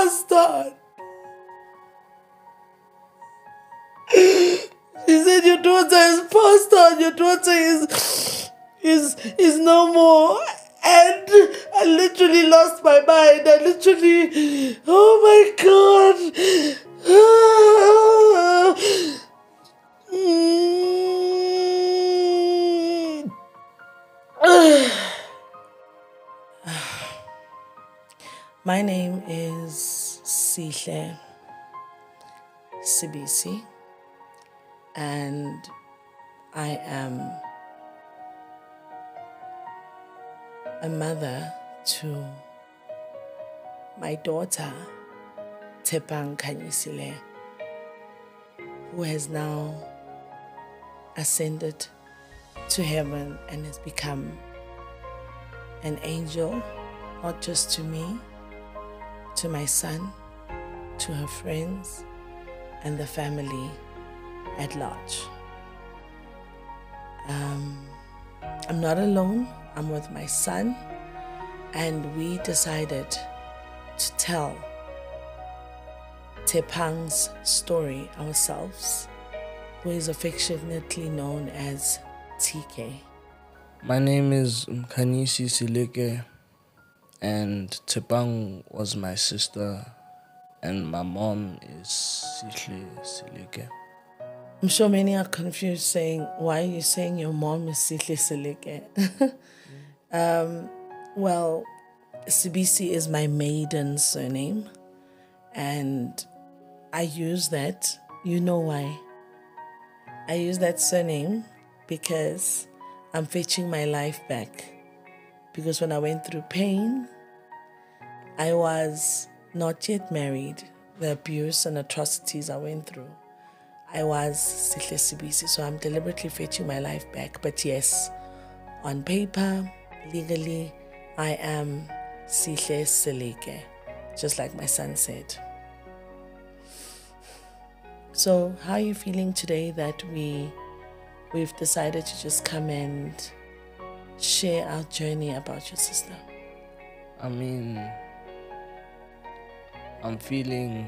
passed on. She said, your daughter is passed on. Your daughter is no more. And I literally lost my mind. I literally, oh my God. My name is Seleke Sibisi, and I am a mother to my daughter, Tshepang Khanyisile, who has now ascended to heaven and has become an angel, not just to me, to my son, to her friends, and the family at large. I'm not alone. I'm with my son, and we decided to tell Tshepang's story ourselves, who is affectionately known as TK. My name is Seleke, and Tshepang was my sister, and my mom is Seleke. I'm sure many are confused saying, why are you saying your mom is Seleke? Well, Sibisi is my maiden surname, and I use that. You know why? I use that surname because I'm fetching my life back. Because when I went through pain, I was not yet married. The abuse and atrocities I went through, I was Seleke Sibisi, so I'm deliberately fetching my life back. But yes, on paper, legally, I am Seleke, just like my son said. So how are you feeling today that we've decided to just come and share our journey about your sister? I mean, I'm feeling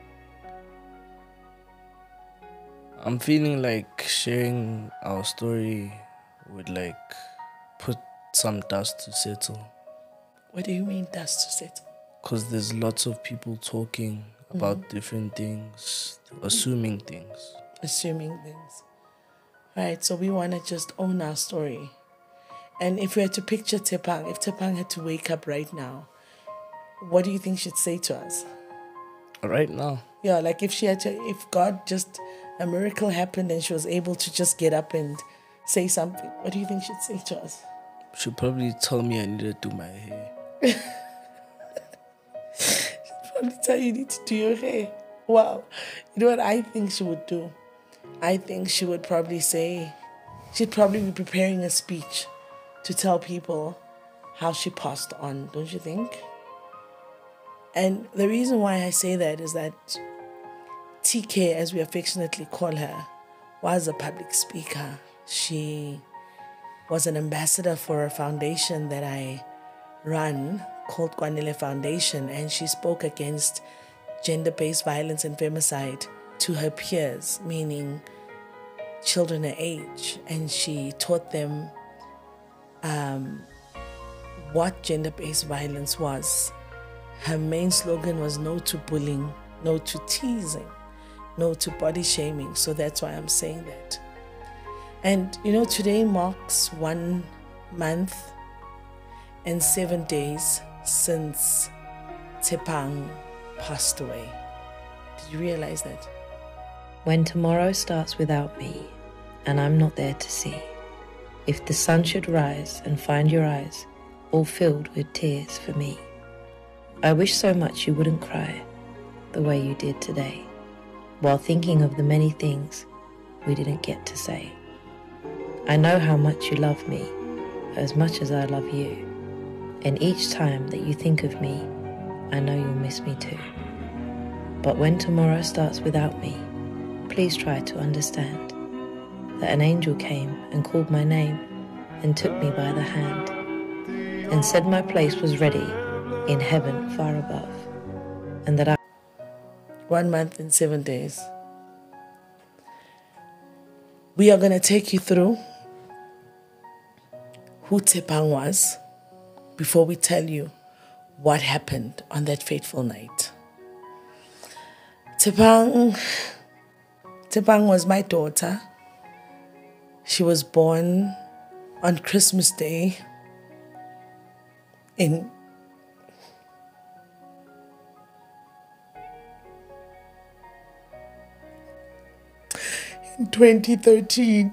like sharing our story would like put some dust to settle. What do you mean dust to settle? Because there's lots of people talking about different things, assuming things. Assuming things. Right, so we want to just own our story. And if we had to picture Tshepang, if Tshepang had to wake up right now, what do you think she'd say to us? Right now? Yeah, like if God just, a miracle happened and she was able to just get up and say something, what do you think she'd say to us? She'd probably tell me I need to do my hair. She'd probably tell you need to do your hair. Wow. You know what I think she would do? I think she would probably say, she'd probably be preparing a speech to tell people how she passed on, don't you think? And the reason why I say that is that TK, as we affectionately call her, was a public speaker. She was an ambassador for a foundation that I run called Kwanele Foundation, and she spoke against gender-based violence and femicide to her peers, meaning children her age, and she taught them what gender-based violence was. Her main slogan was no to bullying, no to teasing, no to body shaming. So that's why I'm saying that. And you know, today marks 1 month and 7 days since Tshepang passed away. Did you realize that? When tomorrow starts without me, and I'm not there to see, if the sun should rise and find your eyes all filled with tears for me, I wish so much you wouldn't cry the way you did today, while thinking of the many things we didn't get to say. I know how much you love me, as much as I love you, and each time that you think of me, I know you'll miss me too. But when tomorrow starts without me, please try to understand that an angel came and called my name and took me by the hand and said my place was ready in heaven far above. and that 1 month and 7 days. We are going to take you through who Tshepang was before we tell you what happened on that fateful night. Tshepang was my daughter. She was born on Christmas Day in 2013.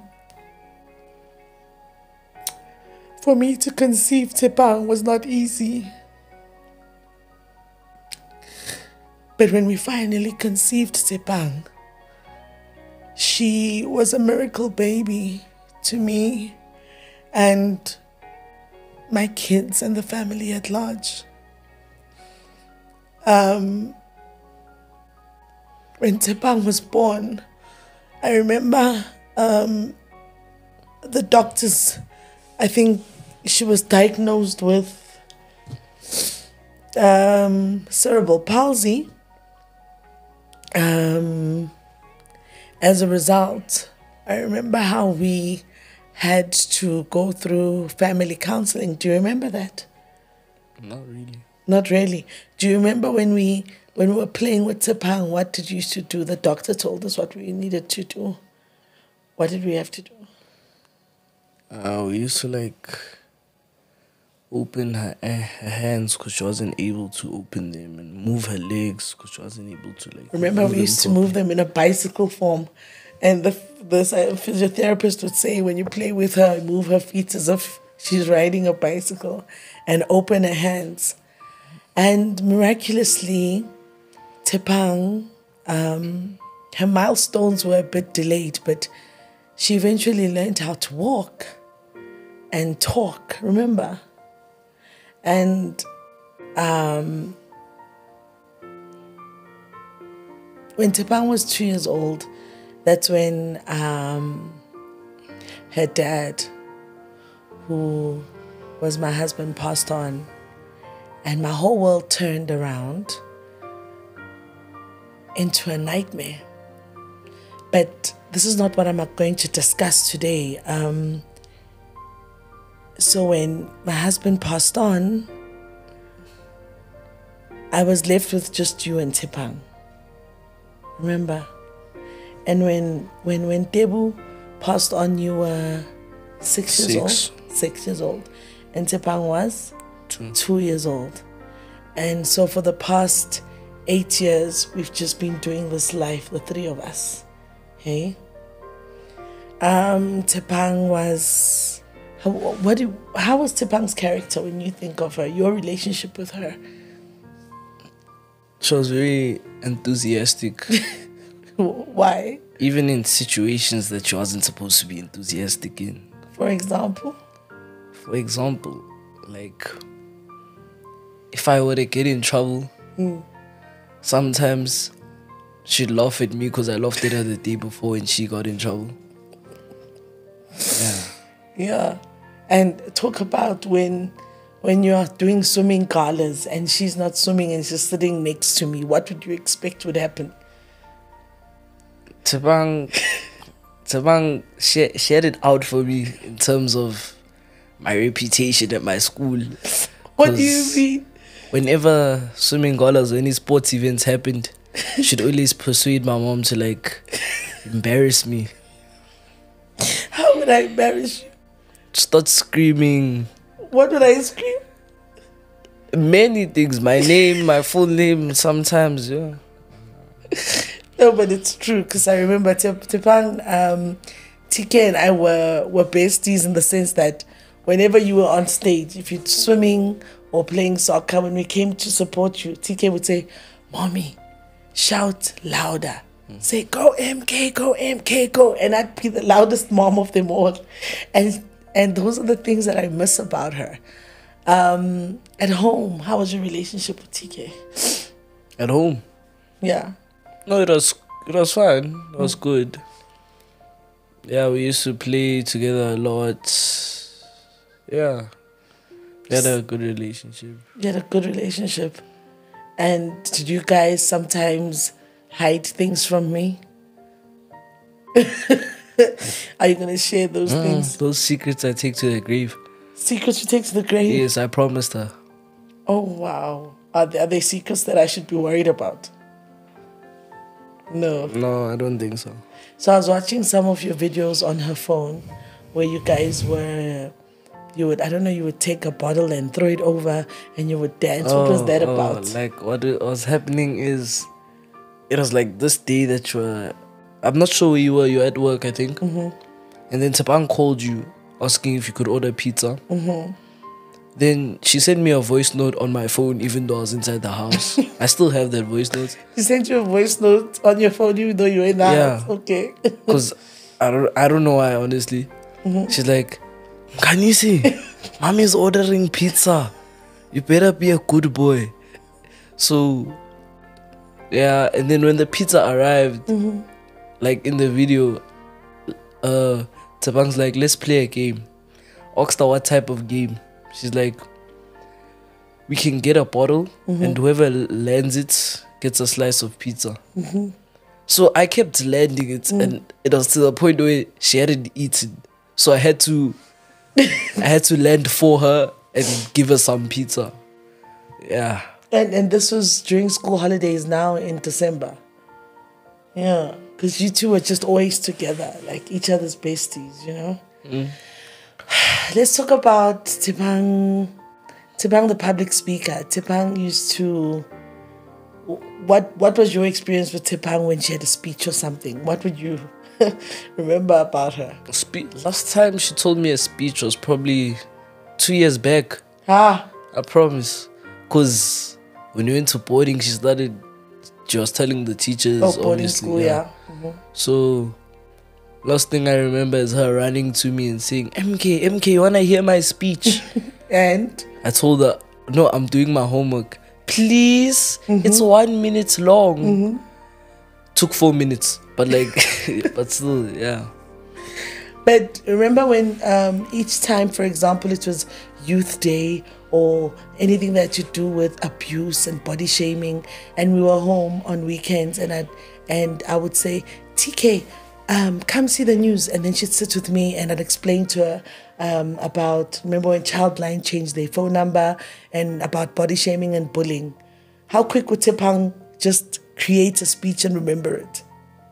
For me to conceive Tshepang was not easy. But when we finally conceived Tshepang, she was a miracle baby to me and my kids and the family at large. When Tshepang was born, I remember the doctors, I think she was diagnosed with cerebral palsy. As a result, I remember how we had to go through family counseling. Do you remember that? Not really. Not really. Do you remember when we were playing with Tshepang, what did you used to do? The doctor told us what we needed to do. What did we have to do? We used to open her hands because she wasn't able to open them, and move her legs because she wasn't able to Remember, we used to move them in a bicycle form, and the physiotherapist would say when you play with her, move her feet as if she's riding a bicycle, and open her hands. And miraculously, Tshepang, her milestones were a bit delayed, but she eventually learned how to walk and talk. Remember? And when Tshepang was 2 years old, that's when her dad, who was my husband, passed on, and my whole world turned around into a nightmare. But this is not what I'm going to discuss today. So when my husband passed on, I was left with just you and Tshepang. Remember? And when Debu passed on, you were 6 years old. 6 years old. And Tshepang was 2 years old. And so for the past 8 years, we've just been doing this life, the three of us. Okay? Tshepang was... How was Tshepang's character when you think of her, your relationship with her? She was very enthusiastic. Why? Even in situations that she wasn't supposed to be enthusiastic in. For example? For example, if I were to get in trouble, sometimes she'd laugh at me because I laughed at her the day before and she got in trouble. Yeah. Yeah. And talk about when you are doing swimming galas and she's not swimming and she's sitting next to me, what would you expect would happen? Tshepang shared it out for me in terms of my reputation at my school. What do you mean? Whenever swimming galas or any sports events happened, she'd always persuade my mom to embarrass me. How would I embarrass you? Start screaming. What would I scream? Many things. My name, my full name, sometimes, yeah. No, but it's true because I remember Tshepang, TK and I were besties in the sense that whenever you were on stage, if you're swimming or playing soccer, when we came to support you, TK would say, "Mommy, shout louder. Say, go MK, go MK, go." And I'd be the loudest mom of them all. And those are the things that I miss about her. At home, how was your relationship with TK? At home? Yeah. No, it was fine. It was good. Yeah, we used to play together a lot. Yeah. We had a good relationship. You had a good relationship. And did you guys sometimes hide things from me? Are you gonna share those things? Those secrets I take to the grave. Secrets you take to the grave? Yes, I promised her. Oh wow. Are they secrets that I should be worried about? No. No, I don't think so. So I was watching some of your videos on her phone where you guys were, you would take a bottle and throw it over and you would dance. What was that about? Like what was happening is, it was like this day that you were, I'm not sure where you were, you were at work, I think. And then Tshepang called you asking if you could order pizza. Then she sent me a voice note on my phone even though I was inside the house. I still have that voice note. She sent you a voice note on your phone even though you were in the house? Okay. Because I don't know why, honestly. She's like, Khanyisile, mommy's ordering pizza. You better be a good boy. So, yeah, and then when the pizza arrived, like in the video, Tshepang's like, let's play a game. Oxta, what type of game? She's like, we can get a bottle and whoever lands it gets a slice of pizza. So I kept landing it and it was to the point where she hadn't eaten. So I had to land for her and give her some pizza. Yeah. And this was during school holidays now in December. Yeah. Because you two were just always together, like each other's besties, you know? Let's talk about Tshepang, the public speaker. Tshepang used to... What was your experience with Tshepang when she had a speech or something? What would you remember about her? Last time she told me a speech was probably 2 years back. I promise. Because when we went to boarding, she was telling the teachers. Oh, boarding school, yeah. So... last thing I remember is her running to me and saying, MK, you wanna hear my speech? And? I told her, no, I'm doing my homework. Please, it's 1 minute long. Took 4 minutes, but like, but still, yeah. But remember when each time, for example, it was Youth Day or anything that you do with abuse and body shaming, and we were home on weekends, and I would say, TK, come see the news. And then she'd sit with me and I'd explain to her about, remember when Childline changed their phone number, and about body shaming and bullying. How quick would Tshepang just create a speech and remember it?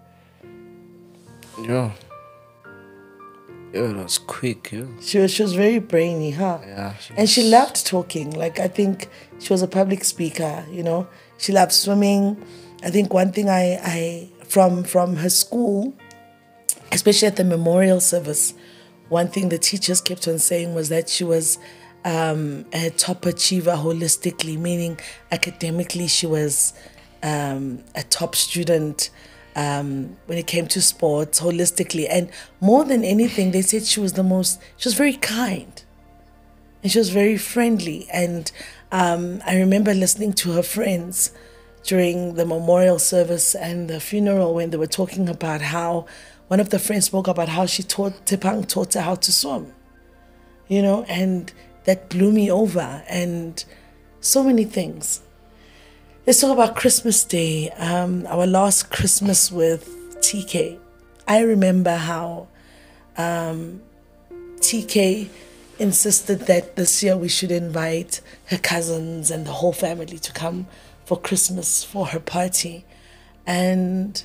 Yeah. Yeah, it was quick, yeah. She was very brainy, huh? Yeah. And she loved talking. Like, I think she was a public speaker, you know. She loved swimming. I think one thing I from her school, especially at the memorial service, one thing the teachers kept on saying was that she was a top achiever holistically, meaning academically she was a top student when it came to sports, holistically. And more than anything, they said she was very kind and she was very friendly. And I remember listening to her friends during the memorial service and the funeral when they were talking about how one of the friends spoke about how Tshepang taught her how to swim, you know, and that blew me over, and so many things. Let's talk about Christmas Day, our last Christmas with TK. I remember how TK insisted that this year we should invite her cousins and the whole family to come for Christmas for her party. And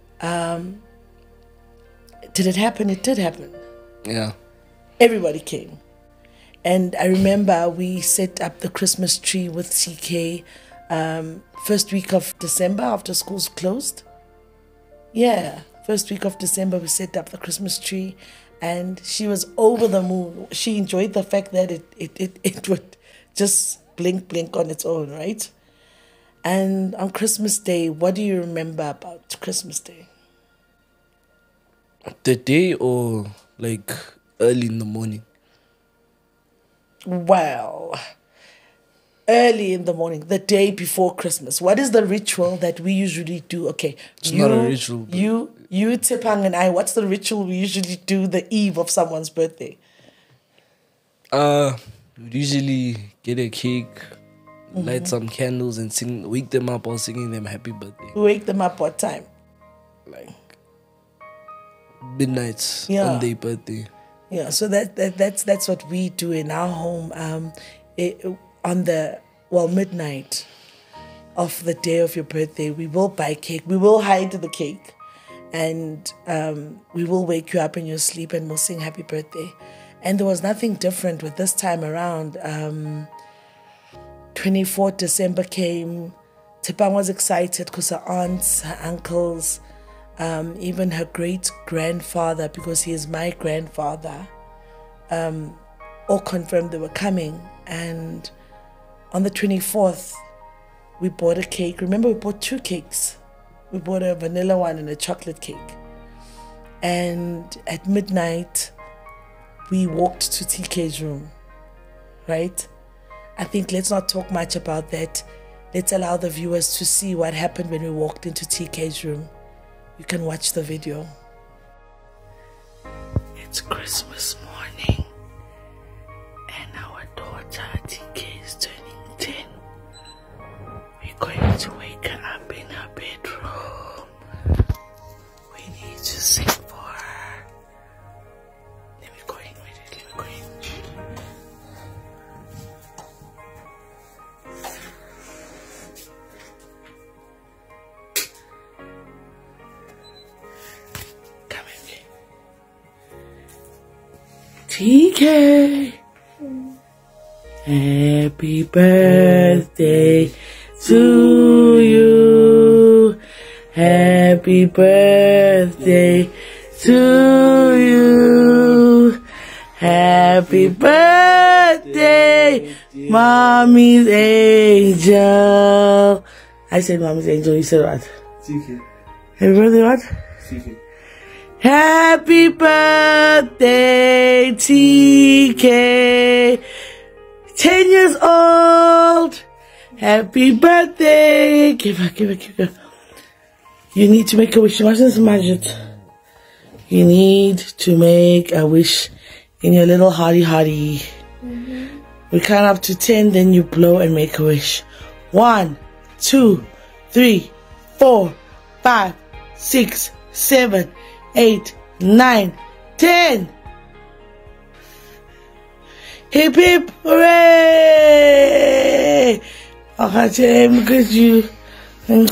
did it happen? It did happen. Yeah. Everybody came. And I remember we set up the Christmas tree with TK first week of December after schools closed. Yeah, first week of December we set up the Christmas tree, and she was over the moon. She enjoyed the fact that it would just blink on its own, right? And on Christmas Day, what do you remember about Christmas Day? The day or like early in the morning? Well, early in the morning, the day before Christmas. What is the ritual that we usually do? Okay, it's not a ritual. You, Tshepang, and I, what's the ritual we usually do the eve of someone's birthday? We usually get a cake, light some candles and wake them up while singing them happy birthday. We wake them up what time? Like midnight Yeah. on their birthday. Yeah, so that's what we do in our home. On the midnight of the day of your birthday, we will buy cake. We will hide the cake, and we will wake you up in your sleep, and we'll sing happy birthday. And there was nothing different with this time around. 24th December came. Tshepang was excited because her aunts, her uncles, even her great-grandfather, because he is my grandfather, all confirmed they were coming. And on the 24th, we bought a cake. Remember, we bought 2 cakes. We bought a vanilla one and a chocolate cake. And at midnight, we walked to TK's room, right? I think let's not talk much about that. Let's allow the viewers to see what happened when we walked into TK's room. You can watch the video. It's Christmas morning, and our daughter TK is turning 10. We're going to wake her up in her bedroom. We need to sing for her. Let me go in. Let me go in. Come in. TK, happy birthday to you. Happy birthday to you. Happy birthday, Mommy's angel. I said Mommy's angel, you said what? TK. Happy birthday what? TK. Happy birthday, TK. 10 years old. Happy birthday. Give her. You need to make a wish. You mustn't smudge it. You need to make a wish in your little hearty. We count up to 10, then you blow and make a wish. 1, 2, 3, 4, 5, 6, 7, 8, 9, 10. Hip hip hooray! Okay, look at you. And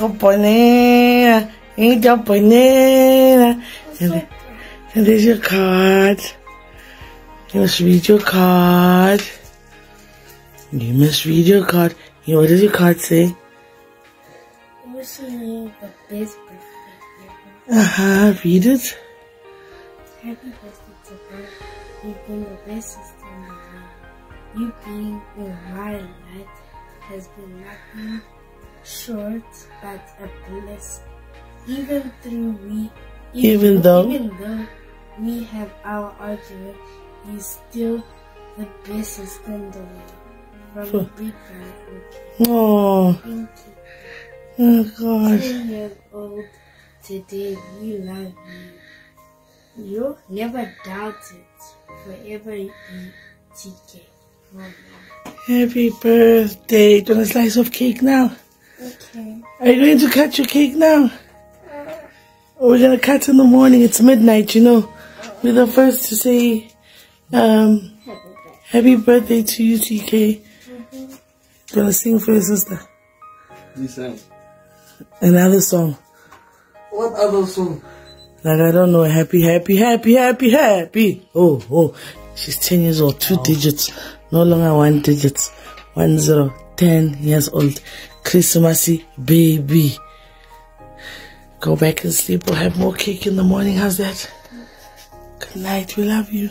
there's your card. You must read your card. You must read your card. You know, what does your card say? Wishing you the best birthday ever. Read it. Happy birthday to her. You've been the best sister in the world. You being in my life has been nothing short but a blessing. Even though we have our argument, you're still the best sister in the world. From a big family. Oh, Thank you. oh God. 10 years old today, we love you. You'll never doubt it. Forever be TK. Happy birthday. Do you want a slice of cake now? Okay. Are you going to cut your cake now? Or we're going to cut in the morning. It's midnight, you know. We're the first to say happy birthday to you, TK. Do you want to sing for your sister? You sang. Another song. What other song? Like, I don't know. Happy. Oh. She's 10 years old. 2 digits. No longer 1 digit. 10. 10 years old. Christmassy baby. Go back and sleep. We'll have more cake in the morning. How's that? Good night. We love you.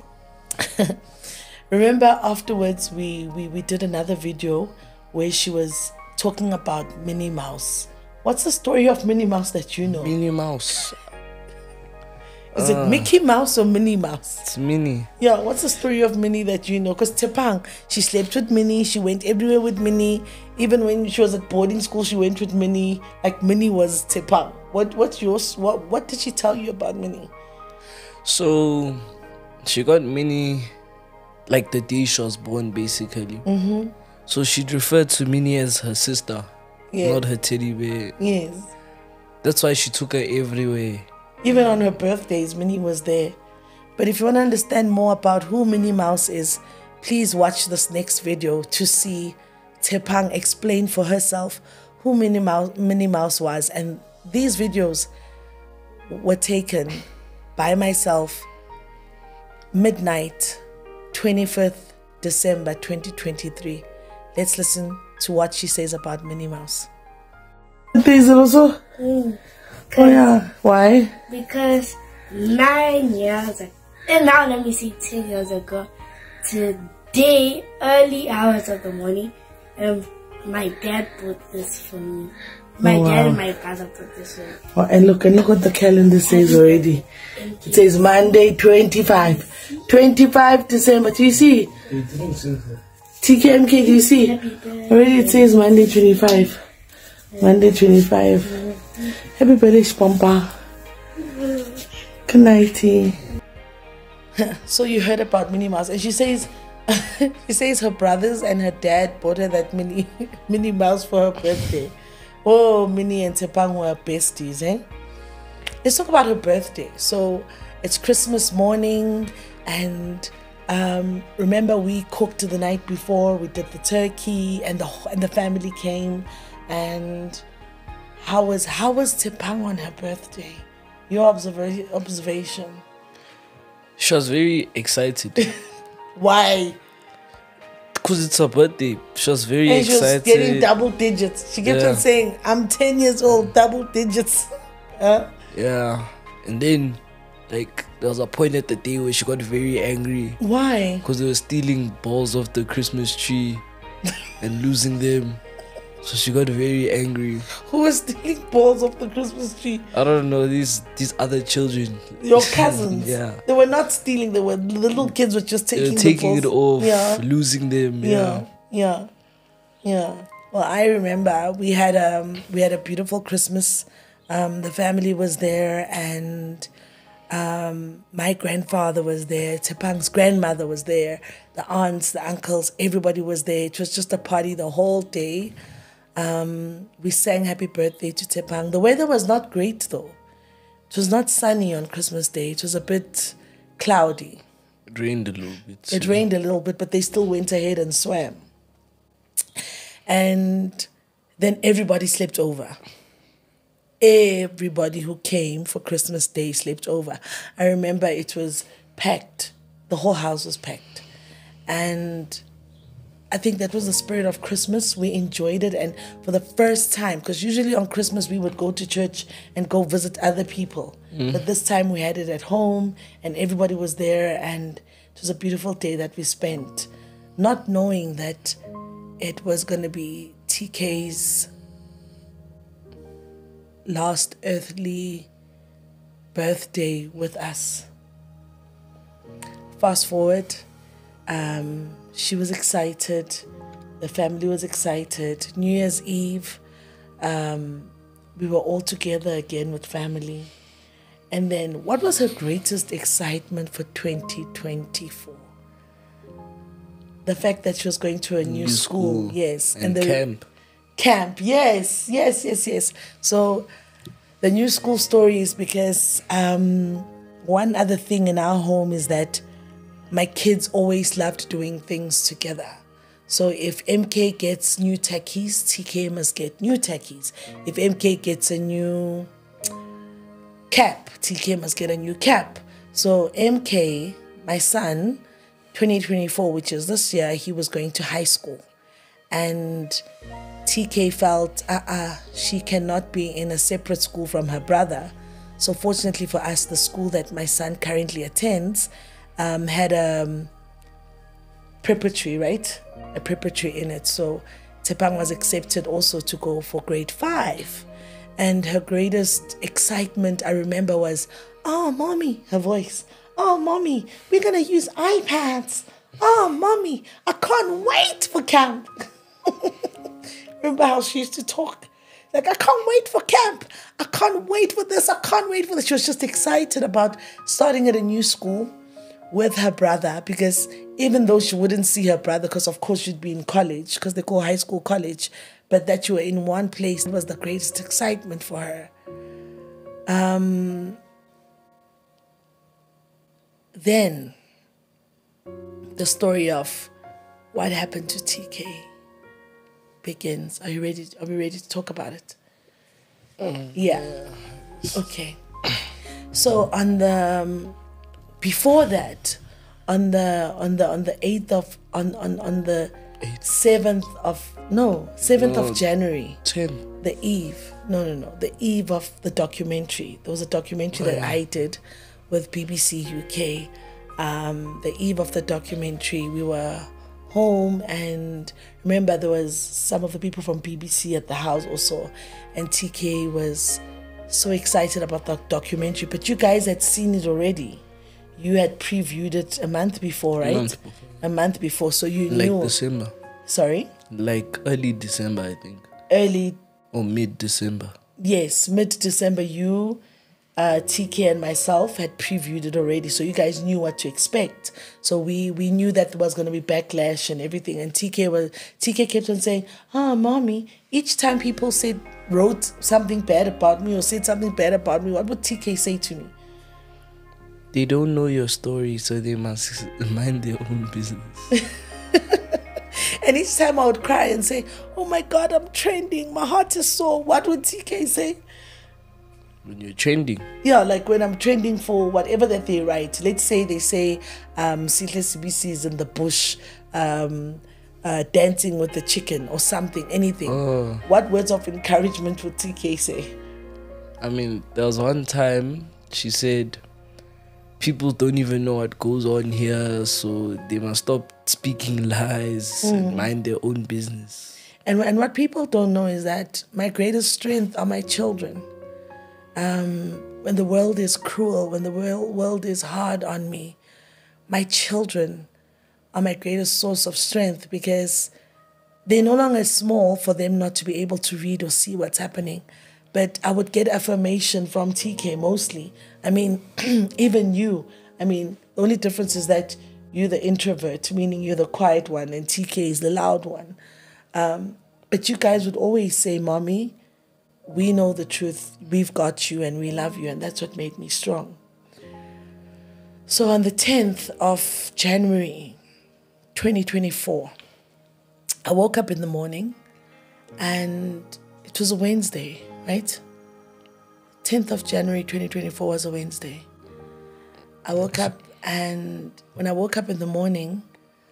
Remember afterwards we did another video where she was talking about Minnie Mouse. What's the story of Minnie Mouse that you know? Minnie Mouse. Is it Mickey Mouse or Minnie Mouse? It's Minnie. Yeah, what's the story of Minnie that you know? Because Tshepang, she slept with Minnie, she went everywhere with Minnie. Even when she was at boarding school, she went with Minnie. Like Minnie was Tshepang. What's yours? What did she tell you about Minnie? So she got Minnie like the day she was born, basically. So she'd refer to Minnie as her sister, Yes. not her teddy bear. Yes. That's why she took her everywhere. Even on her birthdays, Minnie was there. But if you want to understand more about who Minnie Mouse is, please watch this next video to see Tshepang explain for herself who Minnie Mouse was. And these videos were taken by myself midnight, 25th December 2023. Let's listen to what she says about Minnie Mouse. These also? Oh yeah. Why? Because 9 years ago, and now let me see, 10 years ago, today, early hours of the morning, my dad bought this for me. My dad and my brother bought this for me. Oh, and look what the calendar says already. It says Monday 25 December. Do you see? TKMK, do you see? Already it says Monday 25. Monday 25. Happy birthday, Spampa. Good nighty. So you heard about Minnie Mouse, and she says her brothers and her dad bought her that Minnie Mouse for her birthday. Oh, Minnie and Tshepang were besties, eh? Let's talk about her birthday. So it's Christmas morning, and remember we cooked the night before. We did the turkey, and the family came. And how was Tshepang on her birthday? Your observation. She was very excited. Why? Because it's her birthday. She was very and excited. She was getting double digits. She kept on saying, I'm 10 years old, double digits. Yeah. And then, like, there was a point at the day where she got very angry. Why? Because they were stealing balls off the Christmas tree and losing them. So she got very angry. Who was stealing balls off the Christmas tree? I don't know, these other children. Your cousins? Yeah. They were not stealing, the little kids were just taking it off, losing them. Yeah. Well, I remember we had a beautiful Christmas. The family was there, and my grandfather was there. Tshepang's grandmother was there. The aunts, the uncles, everybody was there. It was just a party the whole day. We sang happy birthday to Tshepang. The weather was not great though. It was not sunny on Christmas Day. It was a bit cloudy. It rained a little bit. It rained a little bit, but they still went ahead and swam. And then everybody slept over. Everybody who came for Christmas Day slept over. I remember it was packed. The whole house was packed. And I think that was the spirit of Christmas. We enjoyed it. And for the first time, because usually on Christmas we would go to church and go visit other people. But this time we had it at home and everybody was there. And it was a beautiful day that we spent, not knowing that it was going to be TK's last earthly birthday with us. Fast forward, she was excited, the family was excited. New Year's Eve, we were all together again with family. And then what was her greatest excitement for 2024? The fact that she was going to a new school. Yes. And the camp, yes. So the new school story is because one other thing in our home is that my kids always loved doing things together. So if MK gets new tackies, TK must get new tackies. If MK gets a new cap, TK must get a new cap. So MK, my son, 2024, which is this year, he was going to high school. And TK felt, she cannot be in a separate school from her brother. So fortunately for us, the school that my son currently attends had a preparatory, right? A preparatory in it. So Tshepang was accepted also to go for grade 5. And her greatest excitement, I remember, was, oh, mommy, her voice. Oh, mommy, we're going to use iPads. Oh, mommy, I can't wait for camp. Remember how she used to talk? Like, I can't wait for camp. I can't wait for this. I can't wait for this. She was just excited about starting at a new school with her brother, because even though she wouldn't see her brother, because of course she'd be in college, because they call high school college, but that you were in one place was the greatest excitement for her. Then the story of what happened to TK begins. Are we ready to talk about it? Yeah. Okay. So on the before that, on the 8th of on the 7th of January. 10. The eve. No. The eve of the documentary. There was a documentary that I did with BBC UK. The eve of the documentary, we were home, and remember there was some of the people from BBC at the house also, and TK was so excited about the documentary. But you guys had seen it already. You had previewed it a month before, right? A month before, so you knew. Like December. Sorry? Like early December, I think. Early. Or mid-December. Yes, mid-December. You, TK and myself had previewed it already, so you guys knew what to expect. So we knew that there was going to be backlash and everything. And TK kept on saying, mommy, each time people wrote something bad about me or said something bad about me, what would TK say to me? They don't know your story, so they must mind their own business. And each time I would cry and say, oh my God, I'm trending, my heart is sore. What would TK say? When you're trending? Yeah, like when I'm trending for whatever that they write. Let's say they say Sihle CBC is in the bush dancing with the chicken or something, anything. What words of encouragement would TK say? I mean, there was one time she said, people don't even know what goes on here, so they must stop speaking lies and mind their own business. And what people don't know is that my greatest strength are my children. When the world is cruel, when the world is hard on me, my children are my greatest source of strength, because they're no longer small for them not to be able to read or see what's happening. But I would get affirmation from TK mostly. I mean, even you. I mean, the only difference is that you're the introvert, meaning you're the quiet one, and TK is the loud one. But you guys would always say, Mommy, we know the truth, we've got you, and we love you, and that's what made me strong. So on the 10th of January, 2024, I woke up in the morning, and it was a Wednesday, right? 10th of January 2024 was a Wednesday. I woke up, and when I woke up in the morning,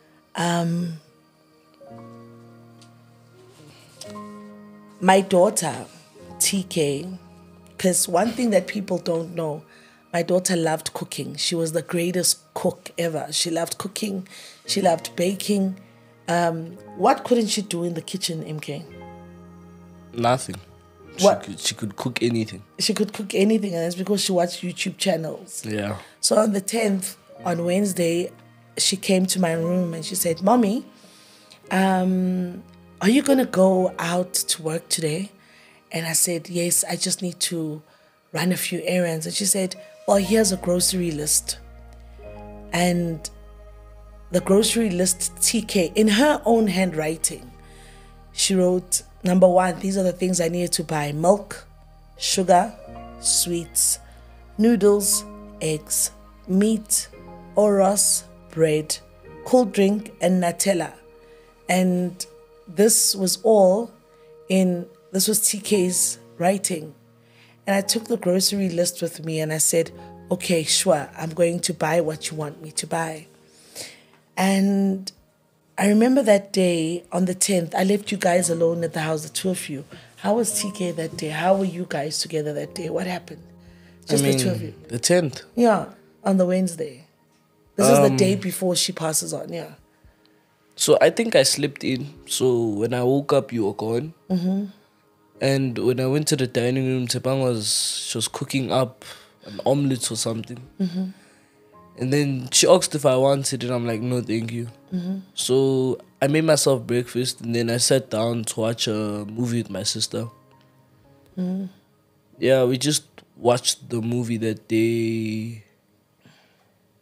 my daughter, TK, because one thing that people don't know, my daughter loved cooking. She was the greatest cook ever. She loved cooking. She loved baking. What couldn't she do in the kitchen, MK? Nothing. She could cook anything. She could cook anything, and that's because she watched YouTube channels. Yeah. So on the 10th, on Wednesday, she came to my room and she said, Mommy, are you going to go out to work today? And I said, yes, I just need to run a few errands. And she said, well, here's a grocery list. And the grocery list, TK, in her own handwriting, she wrote, number 1, these are the things I needed to buy: milk, sugar, sweets, noodles, eggs, meat, oros, bread, cold drink, and Nutella. And this was TK's writing. And I took the grocery list with me and I said, okay, sure, I'm going to buy what you want me to buy. And I remember that day on the 10th, I left you guys alone at the house, the two of you. How was TK that day? How were you guys together that day? What happened? Just the two of you. The 10th? Yeah, on the Wednesday. This is the day before she passes on, yeah. So I think I slept in. So when I woke up, you were gone. Mm-hmm. And when I went to the dining room, Tshepang was cooking up an omelette or something. Mm-hmm. And then she asked if I wanted it. I'm like, no, thank you. Mm-hmm. So I made myself breakfast and then I sat down to watch a movie with my sister. Mm-hmm. Yeah, we just watched the movie that they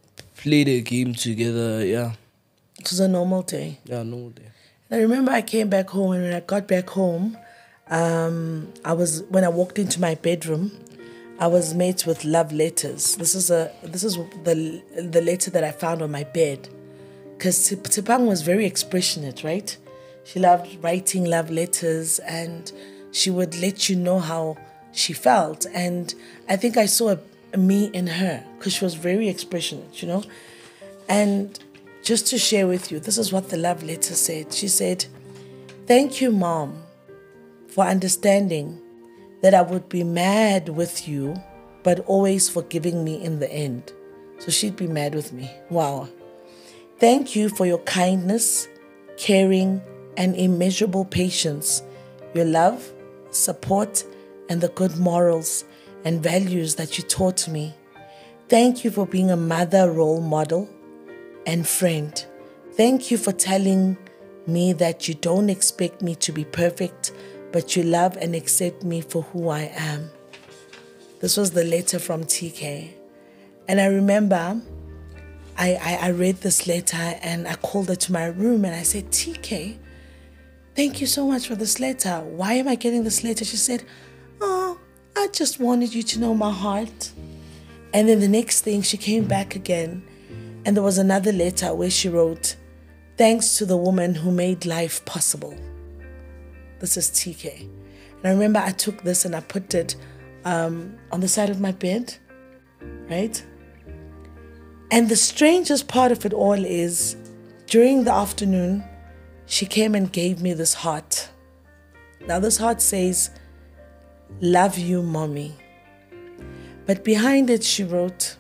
played a game together. Yeah. It was a normal day. Yeah, no day. I remember I came back home, and when I got back home, when I walked into my bedroom, I was met with love letters. This is the letter that I found on my bed, because Tshepang was very expressionate, right? She loved writing love letters, and she would let you know how she felt. And I think I saw me in her, because she was very expressionate, you know. And just to share with you, this is what the love letter said. She said, "Thank you, Mom, for understanding that I would be mad with you, but always forgiving me in the end." So she'd be mad with me. Wow. "Thank you for your kindness, caring, and immeasurable patience, your love, support, and the good morals and values that you taught me. Thank you for being a mother role model and friend. Thank you for telling me that you don't expect me to be perfect, but you love and accept me for who I am." This was the letter from TK. And I remember I read this letter, and I called her to my room, and I said, "TK, thank you so much for this letter. Why am I getting this letter?" She said, "Oh, I just wanted you to know my heart." And then the next thing, she came back again, and there was another letter where she wrote, "Thanks to the woman who made life possible." This is TK. And I remember I took this and I put it on the side of my bed, right? And the strangest part of it all is, during the afternoon, she came and gave me this heart. Now this heart says, "Love you, Mommy." But behind it she wrote,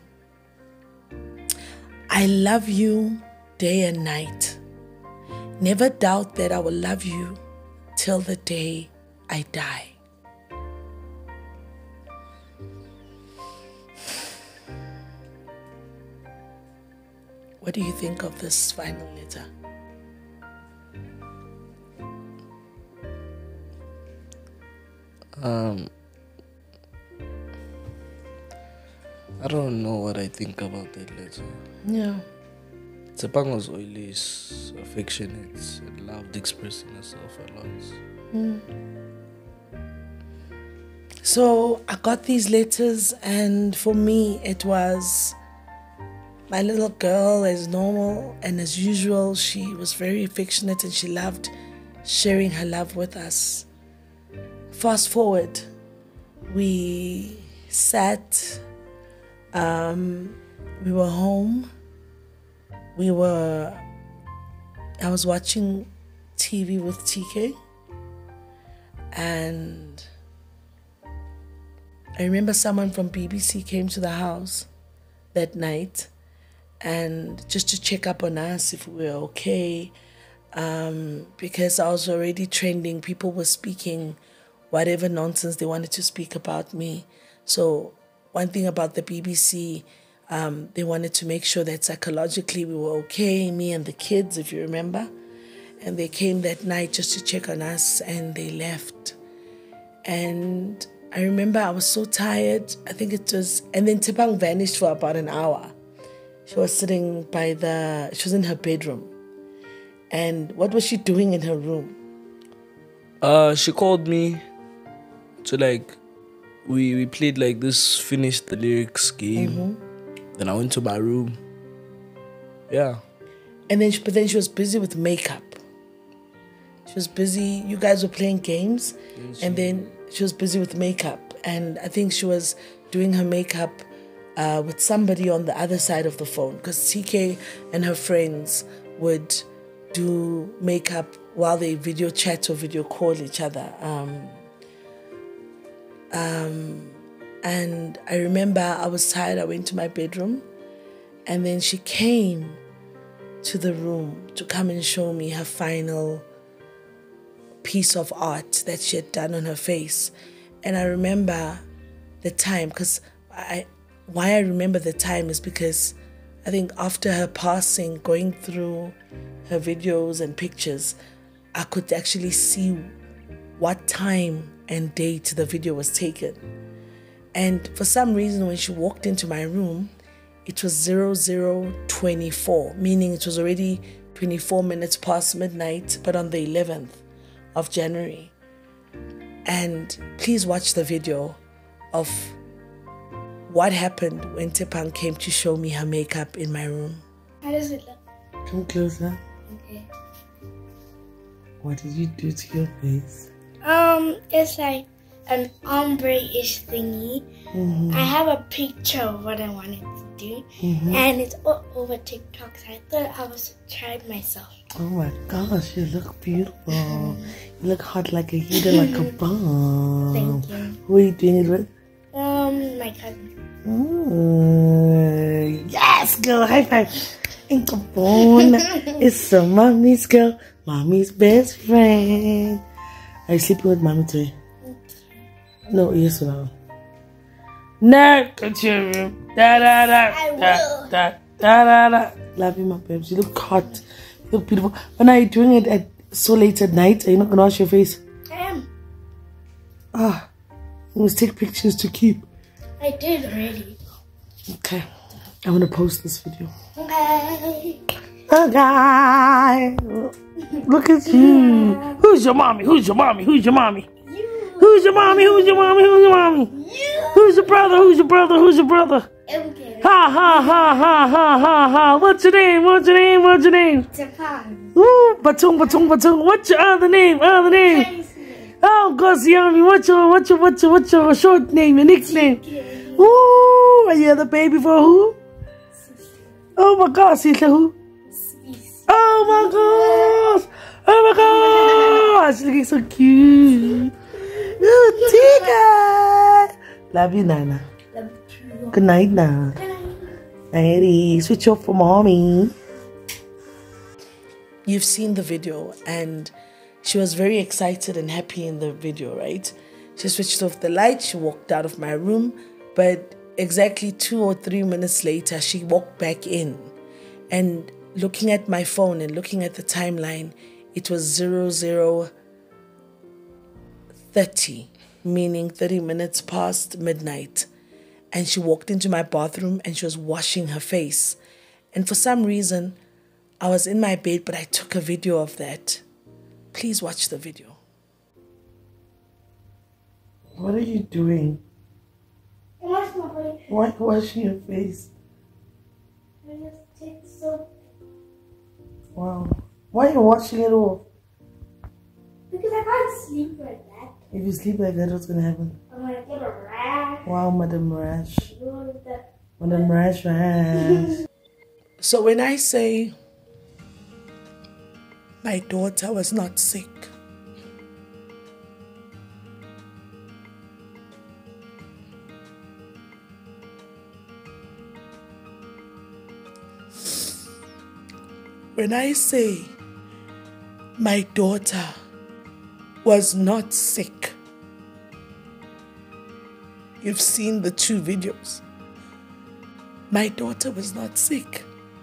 "I love you day and night. Never doubt that I will love you till the day I die." What do you think of this final letter? I don't know what I think about that letter. Yeah. Tshepang was always affectionate and loved expressing herself a lot. So I got these letters, and for me it was my little girl as normal and as usual. She was very affectionate and she loved sharing her love with us. Fast forward, we sat, we were home, I was watching TV with TK, and I remember someone from BBC came to the house that night, and just to check up on us if we were okay, because I was already trending. People were speaking whatever nonsense they wanted to speak about me. So one thing about the BBC, they wanted to make sure that psychologically we were okay, me and the kids, if you remember. And they came that night just to check on us, and they left. And I remember I was so tired. I think it was, and then Tshepang vanished for about an hour. She was sitting she was in her bedroom. And what was she doing in her room? She called me to we played this finish the lyrics game. Then I went to my room. Yeah. And then she was busy with makeup. She was busy. You guys were playing games, and then she was busy with makeup. And I think she was doing her makeup with somebody on the other side of the phone, because TK and her friends would do makeup while they video chat or video call each other. And I remember I was tired. I went to my bedroom, and then she came to the room to come and show me her final piece of art that she had done on her face. And I remember the time, because why I remember the time is because I think after her passing, going through her videos and pictures, I could actually see what time and date the video was taken. And for some reason, when she walked into my room, it was 0024, meaning it was already 24 minutes past midnight, but on the 11th of January. And please watch the video of what happened when Tshepang came to show me her makeup in my room. How does it look? Come closer. Okay. What did you do to your face? It's like an ombre-ish thingy. I have a picture of what I wanted to do, and it's all over TikTok, so I thought I was trying myself. Oh my gosh, you look beautiful. You look hot like a heater, like a bomb. Thank you. Who are you doing it with? My cousin. Yes, girl, high five. Incapone. It's a mommy's girl, mommy's best friend. Are you sleeping with mommy today? No, yes or no? No, go to your room. Da da da. I will. Da da da da. Love you, my babes. You look hot. You look beautiful. When are you doing it at so late at night? Are you not gonna wash your face? I am. You must take pictures to keep. I did already. Okay. I'm gonna post this video. Okay. Okay. Look at you. Who's your mommy? Who's your mommy? Who's your mommy? Who's your mommy? Who's your mommy? Who's your mommy? Who's your brother? Who's your brother? Who's your brother? Okay. Ha ha ha ha ha ha ha. What's your name? What's your name? What's your name? Tshepang. Ooh, batung batung batung. What's your other name? Other name? Khanyisile. Oh, gosh, yummy. What's your short name? Your nickname? Ooh, are you the baby for who? Oh my gosh, Sister who? Oh my gosh! Oh my gosh! Looking so cute. Ooh, TK! Love you, Nana. Good night, Nana. Nighty. Switch off for mommy. You've seen the video, and she was very excited and happy in the video, right? She switched off the light. She walked out of my room, but exactly 2 or 3 minutes later, she walked back in, and looking at my phone and looking at the timeline, it was 00:30, meaning 30 minutes past midnight. And she walked into my bathroom and she was washing her face. And for some reason, I was in my bed, but I took a video of that. Please watch the video. What are you doing? Wash my face. Why washing your face? I just take soap. Wow. Why are you washing it off? Because I can't sleep like that. If you sleep like that, what's going to happen? I'm gonna get a rash. Wow, Madam Rash. What is that? Madam Rash. So when I say my daughter was not sick, when I say my daughter was not sick, you've seen the 2 videos. My daughter was not sick.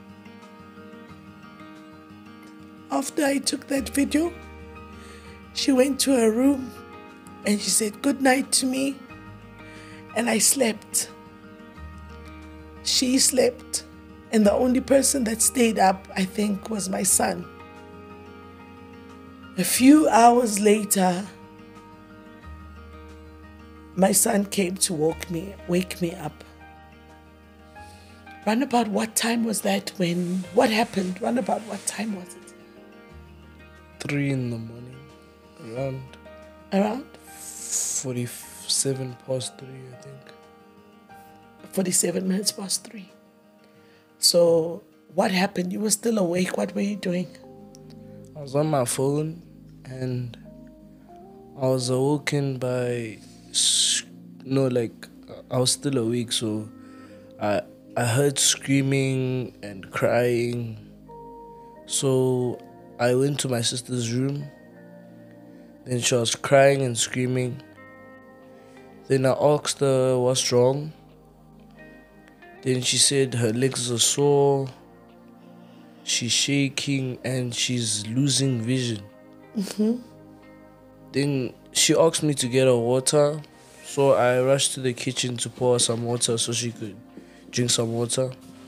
After I took that video, she went to her room and she said good night to me, and I slept. She slept. And the only person that stayed up, I think, was my son. A few hours later, my son came to wake me up. Run about what time was that what happened? Run about what time was it? 3 in the morning. Around? 47 past 3, I think. 47 minutes past 3. So, what happened? You were still awake. What were you doing? I was on my phone and I was awoken by... I was still awake, so I heard screaming and crying. So I went to my sister's room. Then she was crying and screaming. Then I asked her what's wrong. Then she said her legs are sore, she's shaking, and she's losing vision. Then she asked me to get her water, so I rushed to the kitchen to pour some water so she could drink some water.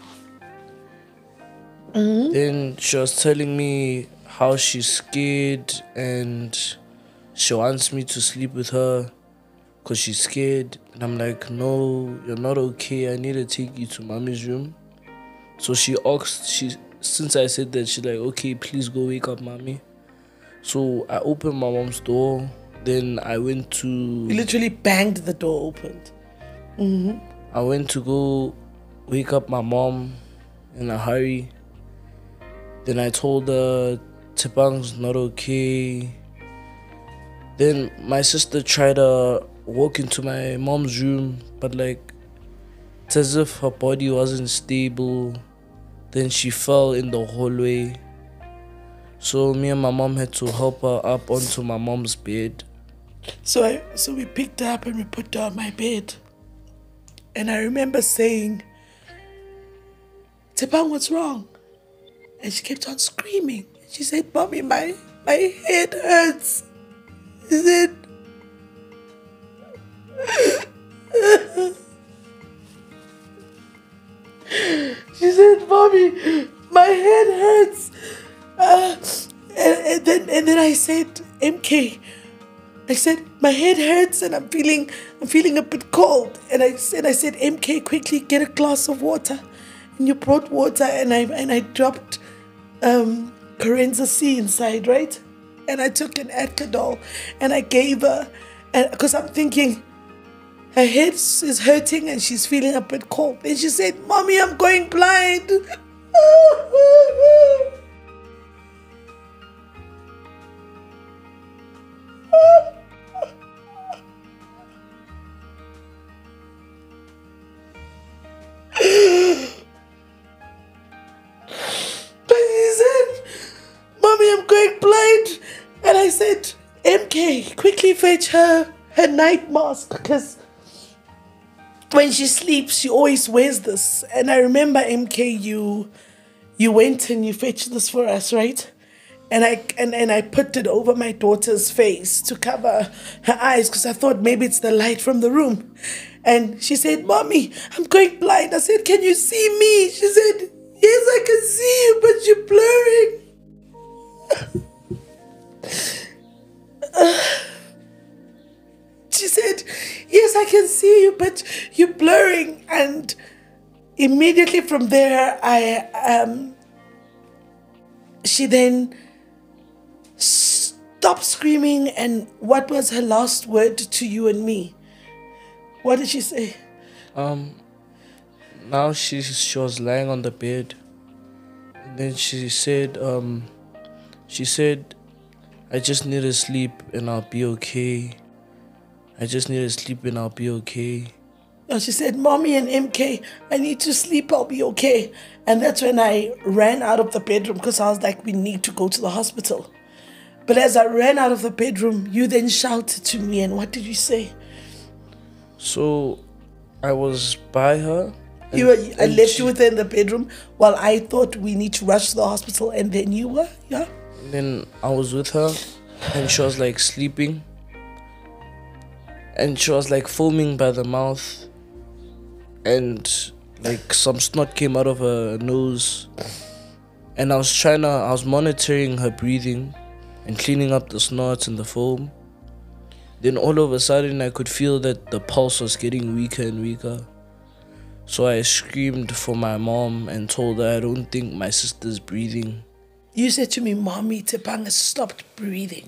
Then she was telling me how she's scared and she wants me to sleep with her because she's scared. And I'm like, no, you're not okay. I need to take you to mommy's room. So she asked, since I said that, she's like, okay, please go wake up mommy. So I opened my mom's door. Then I went to... You literally banged the door open. I went to go wake up my mom in a hurry. Then I told her Tshepang's not okay. Then my sister tried to walk into my mom's room, but like it's as if her body wasn't stable. Then she fell in the hallway. So me and my mom had to help her up onto my mom's bed. So we picked her up and we put her on my bed. And I remember saying, Tshepang, what's wrong? And she kept on screaming. She said, Mommy, my head hurts. She said, Mommy, my head hurts. And then I said, MK, I said, my head hurts and I'm feeling a bit cold. And I said, MK, quickly get a glass of water. And you brought water and I dropped Corenza C inside, right? And I took an Adcodol and I gave her, and because I'm thinking her head is hurting and she's feeling a bit cold. And she said, Mommy, I'm going blind. And I said, MK, quickly fetch her night mask, because when she sleeps, she always wears this. And I remember, MK, you went and you fetched this for us, right? And I put it over my daughter's face to cover her eyes, because I thought maybe it's the light from the room. And she said, Mommy, I'm going blind. I said, can you see me? She said, yes, I can see you, but you're blurring. She said, yes, I can see you, but you're blurring. And immediately from there, she then stopped screaming. And what was her last word to you and me? What did she say? Now she was lying on the bed, and then she said, I just need to sleep and I'll be okay. I just need to sleep and I'll be okay. No, she said, Mommy and MK, I need to sleep, I'll be okay. And that's when I ran out of the bedroom, because I was like, we need to go to the hospital. But as I ran out of the bedroom, you then shouted to me, and what did you say? So I was by her. I left you with her in the bedroom while I thought we need to rush to the hospital, and then you were, yeah? And then I was with her and she was like sleeping. And she was like foaming by the mouth. And like some snot came out of her nose. And I was monitoring her breathing and cleaning up the snot and the foam. Then all of a sudden I could feel that the pulse was getting weaker and weaker. So I screamed for my mom and told her I don't think my sister's breathing. You said to me, Mommy, Tshepang has stopped breathing.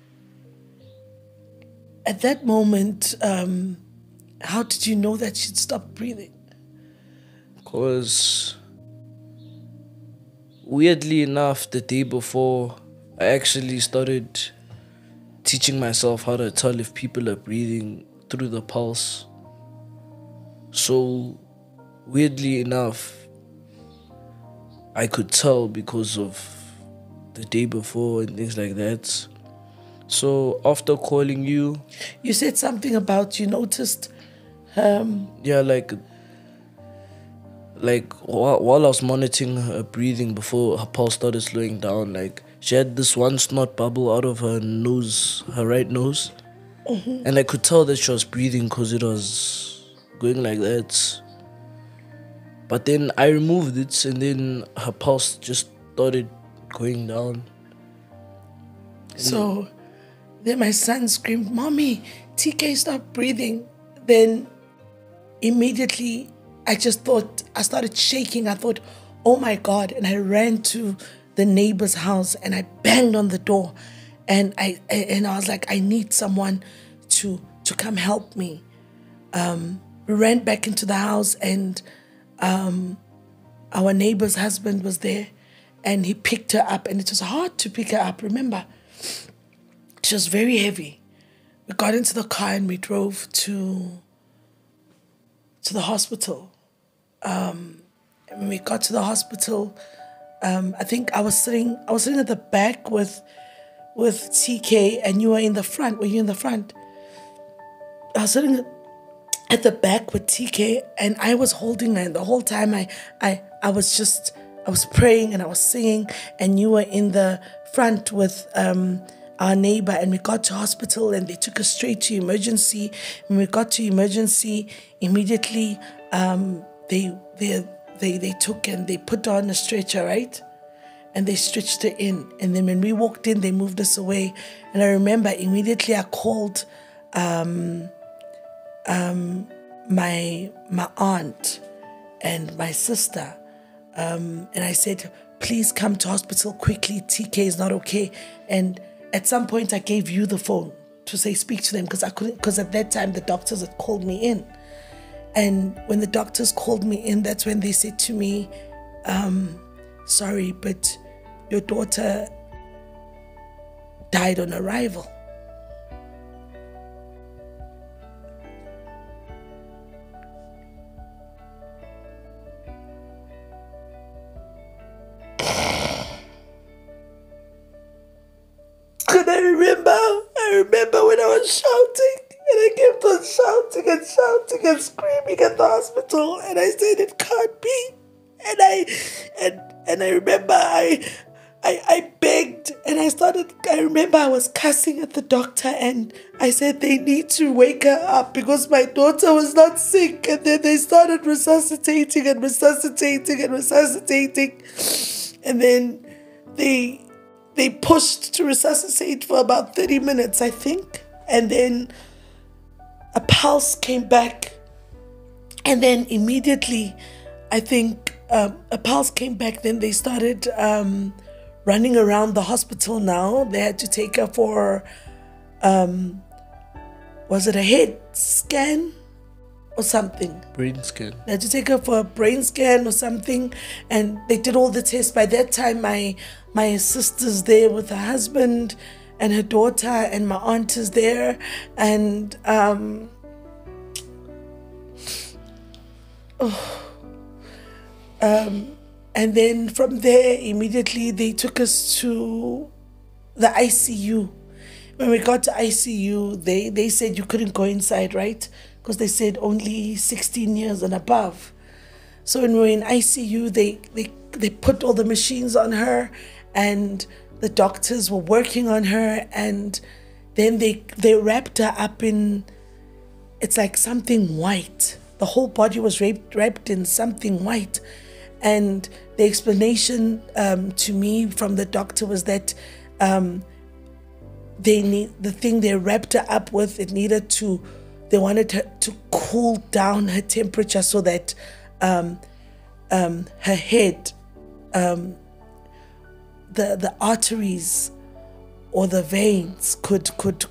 At that moment, how did you know that she'd stopped breathing? Because weirdly enough, the day before, I actually started teaching myself how to tell if people are breathing through the pulse. So weirdly enough, I could tell because of the day before and things like that. So after calling you... You said something about you noticed... Yeah, like while I was monitoring her breathing before her pulse started slowing down, like she had this one snot bubble out of her nose, her right nose. And I could tell that she was breathing because it was going like that. But then I removed it, and then her pulse just started going down. So then my son screamed, "Mommy, TK, stop breathing." Then immediately I started shaking. I thought, oh my God. And I ran to the neighbor's house and I banged on the door. And I was like, I need someone to come help me. We ran back into the house and our neighbor's husband was there and he picked her up, and it was hard to pick her up. Remember, she was very heavy. We got into the car and we drove to the hospital. When we got to the hospital, I think I was sitting at the back with TK, and you were in the front. Were you in the front? I was sitting at the back with TK, and I was holding her. And the whole time I was praying and I was singing, and you were in the front with our neighbor. And we got to hospital and they took us straight to emergency. When we got to emergency, immediately they took and they put her on a stretcher, right? And they stretched her in. And then when we walked in, they moved us away. And I remember immediately I called my aunt and my sister. And I said, please come to hospital quickly. TK is not okay. And at some point I gave you the phone to say speak to them, because I couldn't, because at that time the doctors had called me in. And when the doctors called me in, that's when they said to me, sorry, but your daughter died on arrival. And I remember when I was shouting, and I kept on shouting and shouting and screaming at the hospital, and I said it can't be. And I remember I begged, and I remember I was cussing at the doctor, and I said they need to wake her up because my daughter was not sick. And then they started resuscitating and resuscitating and resuscitating, and then they pushed to resuscitate for about 30 minutes, I think. And then a pulse came back. And then immediately, I think a pulse came back. Then they started running around the hospital now. They had to take her for, was it a head scan or something? Brain scan. They had to take her for a brain scan or something. And they did all the tests. By that time, my sister's there with her husband and her daughter, and my aunt is there. And and then from there, immediately they took us to the ICU. When we got to ICU, they said you couldn't go inside, right? Because they said only 16 years and above. So when we were in ICU, they put all the machines on her, and the doctors were working on her, and then they wrapped her up in, it's like something white. The whole body was wrapped in something white. And the explanation to me from the doctor was that the thing they wrapped her up with, they wanted her to cool down her temperature so that her head, the arteries or the veins could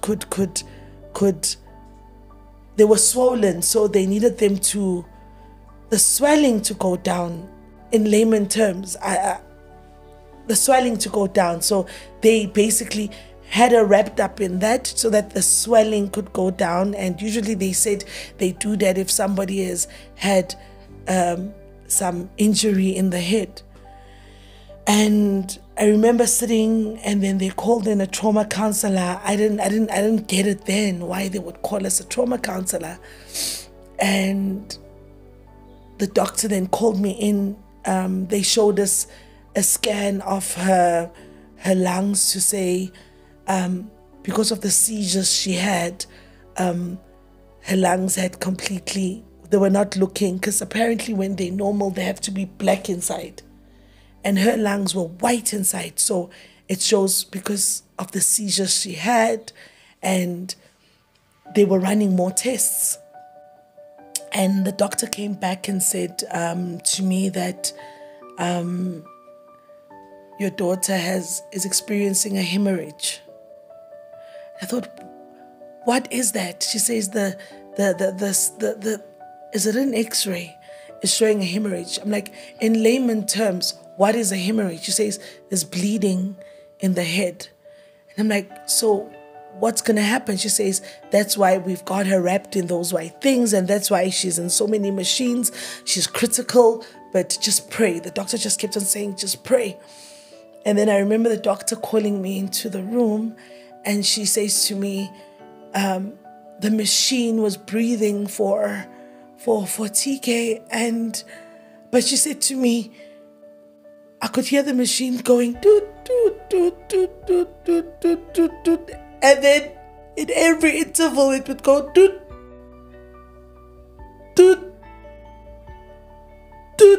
they were swollen, so they needed the swelling to go down. In layman terms, the swelling to go down. So they basically had her wrapped up in that so that the swelling could go down. And usually they said they do that if somebody has had some injury in the head. And I remember sitting, and then they called in a trauma counselor. I didn't get it then why they would call us a trauma counselor. And the doctor then called me in. They showed us a scan of her lungs to say, because of the seizures she had, her lungs had completely they were not looking, because apparently when they're normal, they have to be black inside. And her lungs were white inside. So it shows because of the seizures she had, and they were running more tests. And the doctor came back and said to me that your daughter is experiencing a hemorrhage. I thought, what is that? She says the is it an X-ray? It's showing a hemorrhage. I'm like, in layman terms, what is a hemorrhage? She says there's bleeding in the head. And I'm like, so what's going to happen? She says, that's why we've got her wrapped in those white things, and that's why she's in so many machines. She's critical, but just pray. The doctor just kept on saying, just pray. And then I remember the doctor calling me into the room, and she says to me, the machine was breathing for TK, but she said to me, I could hear the machine going doot, doot, doot, doot, doot, doot, doot, doot, doot. And then in every interval it would go doot, doot, doot.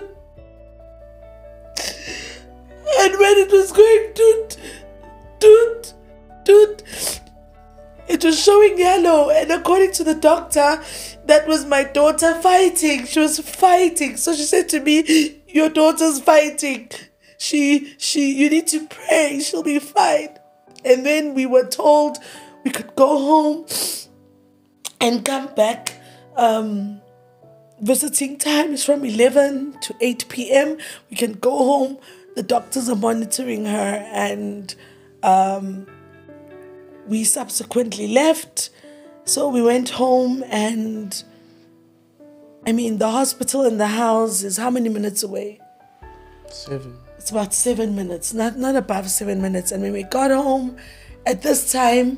And when it was going doot, doot, doot, it was showing yellow. And according to the doctor, that was my daughter fighting. She was fighting. So she said to me, your daughter's fighting. You need to pray. She'll be fine. And then we were told we could go home and come back. Visiting time is from 11 to 8 p.m. We can go home. The doctors are monitoring her, and we subsequently left. So we went home, and the hospital and the house is how many minutes away? 7. It's about 7 minutes, not above 7 minutes. And when we got home, at this time,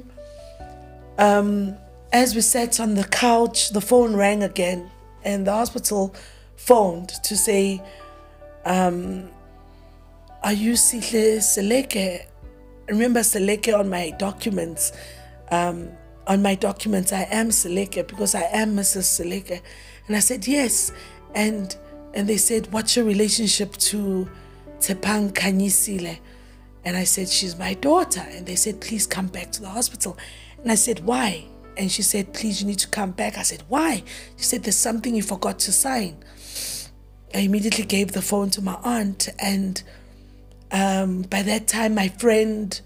as we sat on the couch, the phone rang again, and the hospital phoned to say, are you Seleke? Remember Seleke on my documents. On my documents, I am Seleke because I am Mrs. Seleke. And I said, yes. And they said, what's your relationship to Tshepang Khanyisile? And I said, she's my daughter. And they said, please come back to the hospital. And I said, why? And she said, please, you need to come back. I said, why? She said, there's something you forgot to sign. I immediately gave the phone to my aunt. And by that time, my friend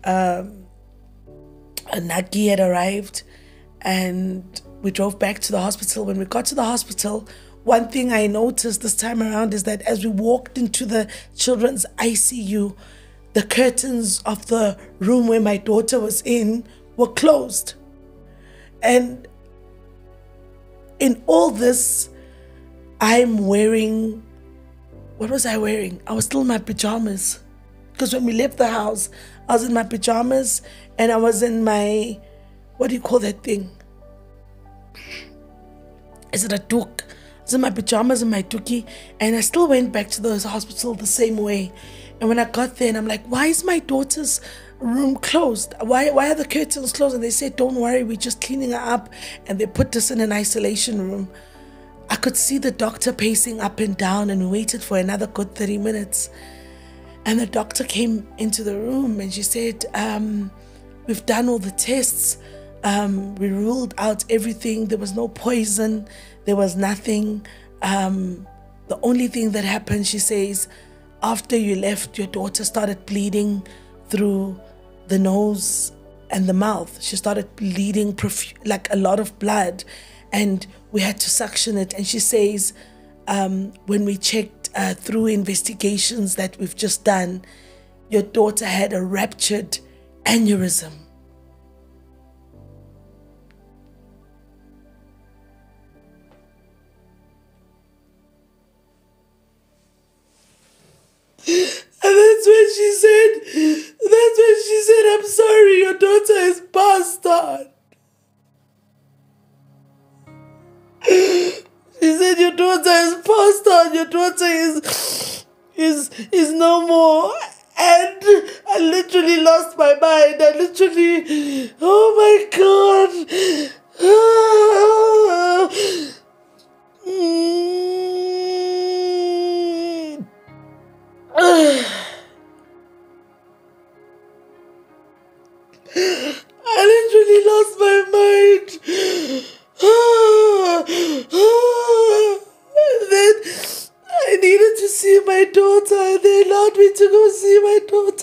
Nagi had arrived. And we drove back to the hospital. When we got to the hospital, one thing I noticed this time around is that as we walked into the children's ICU, the curtains of the room where my daughter was in were closed. And in all this, I'm wearing, what was I wearing? I was still in my pajamas. Because when we left the house, I was in my pajamas and I was in my, what do you call that thing? Is it a doek? I was in my pajamas and my dookie, and I still went back to the hospital the same way. And when I got there, and I'm like, why is my daughter's room closed? Why are the curtains closed? And they said, don't worry, we're just cleaning her up. And they put us in an isolation room. I could see the doctor pacing up and down, and we waited for another good 30 minutes. And the doctor came into the room and she said, we've done all the tests. We ruled out everything. There was no poison. There was nothing. The only thing that happened, she says, after you left, your daughter started bleeding through the nose and the mouth. She started bleeding like a lot of blood, and we had to suction it. And she says, when we checked through investigations that we've just done, your daughter had a ruptured aneurysm. And that's when she said, I'm sorry, your daughter is passed on. She said, your daughter is passed on, your daughter is no more. And I literally lost my mind. I literally, oh my God. want me to go see my daughter.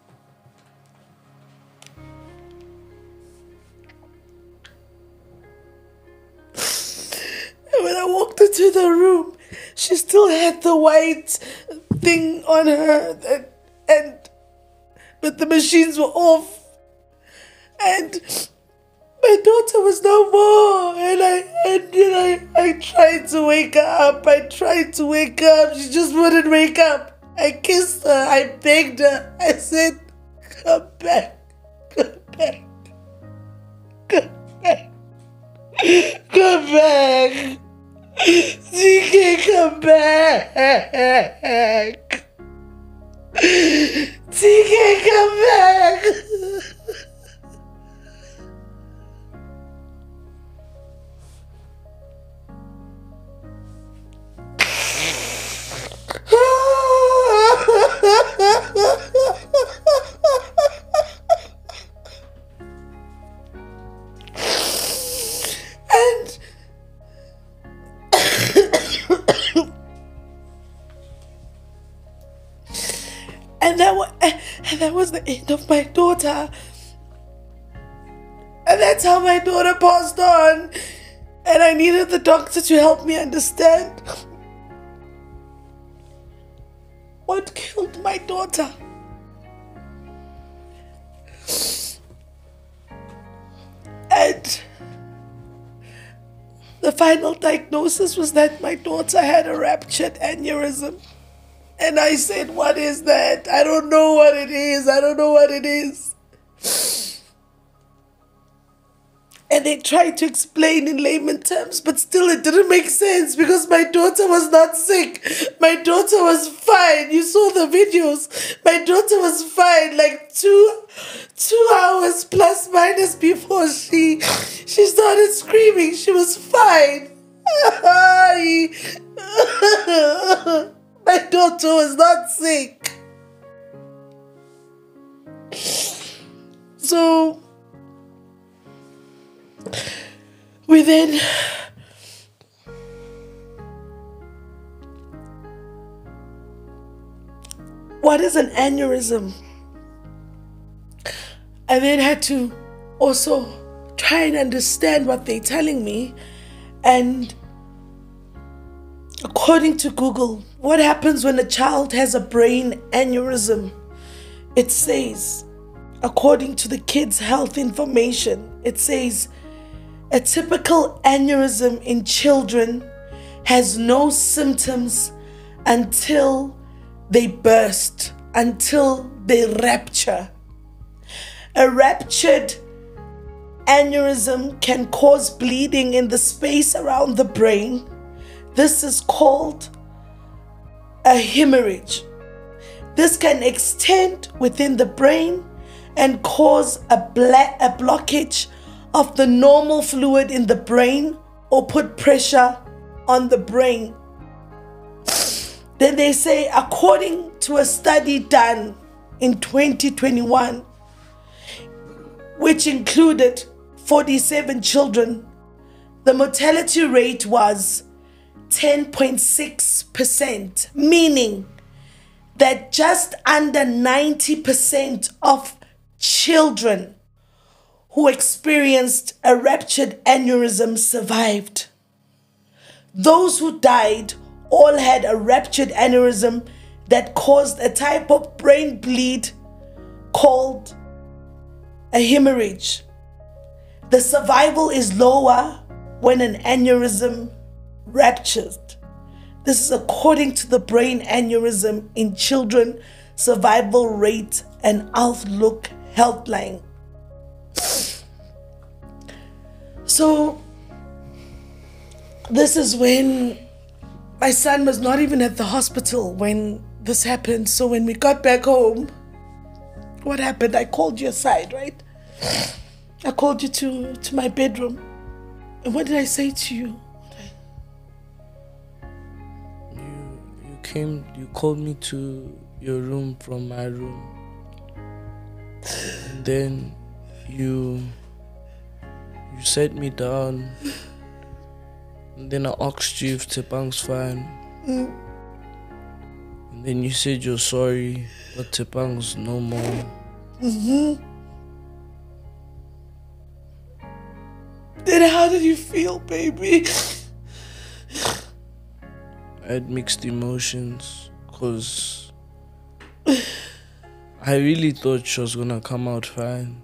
And when I walked into the room, she still had the white thing on her, but the machines were off, and my daughter was no more. And I tried to wake her up. She just wouldn't wake up. I kissed her. I begged her. I said, "Come back, come back, come back, come back. TK, come back. TK, come back." And that was the end of my daughter. And that's how my daughter passed on. And I needed the doctor to help me understand what killed my daughter. And the final diagnosis was that my daughter had a ruptured aneurysm. And I said, "What is that? I don't know what it is. I don't know what it is." And they tried to explain in layman terms, but still it didn't make sense because my daughter was not sick. My daughter was fine. You saw the videos. My daughter was fine, like two hours plus minus before she started screaming. She was fine. My daughter was not sick. So we then what is an aneurysm? I then had to also try and understand what they're telling me. And according to Google, what happens when a child has a brain aneurysm? It says, according to the kids' health information, it says a typical aneurysm in children has no symptoms until they burst, until they rupture. A ruptured aneurysm can cause bleeding in the space around the brain. This is called a hemorrhage. This can extend within the brain and cause a blockage of the normal fluid in the brain or put pressure on the brain. Then they say, according to a study done in 2021, which included 47 children, the mortality rate was 10.6%, meaning that just under 90% of children who experienced a ruptured aneurysm survived. Those who died all had a ruptured aneurysm that caused a type of brain bleed called a hemorrhage. The survival is lower when an aneurysm ruptures. This is according to the Brain Aneurysm in Children Survival Rate and Outlook Healthline. So this is when my son was not even at the hospital when this happened. So when we got back home, what happened? I called you aside, right? I called you to my bedroom. And what did I say to you? You called me to your room from my room. And then you sat me down. And then I asked you if Tshepang's fine. And Then you said you're sorry, but Tshepang's no more. Then how did you feel, baby? I had mixed emotions because I really thought she was gonna come out fine.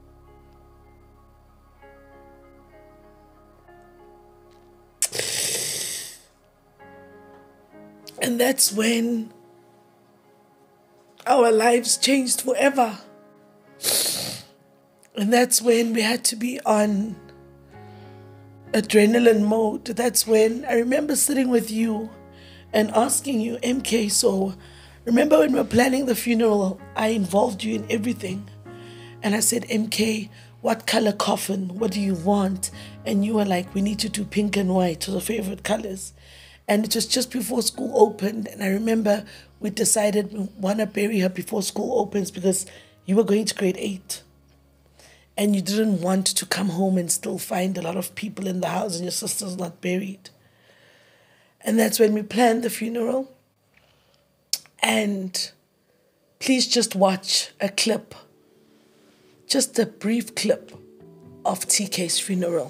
And that's when our lives changed forever. And that's when we had to be on adrenaline mode. That's when I remember sitting with you and asking you, MK, so remember when we were planning the funeral, I involved you in everything. And I said, MK, what color coffin? What do you want? And you were like, we need to do pink and white, your favorite colors. And it was just before school opened. And I remember we decided we want to bury her before school opens because you were going to grade 8. And you didn't want to come home and still find a lot of people in the house and your sister's not buried. And that's when we planned the funeral. And please just watch a clip, just a brief clip of TK's funeral.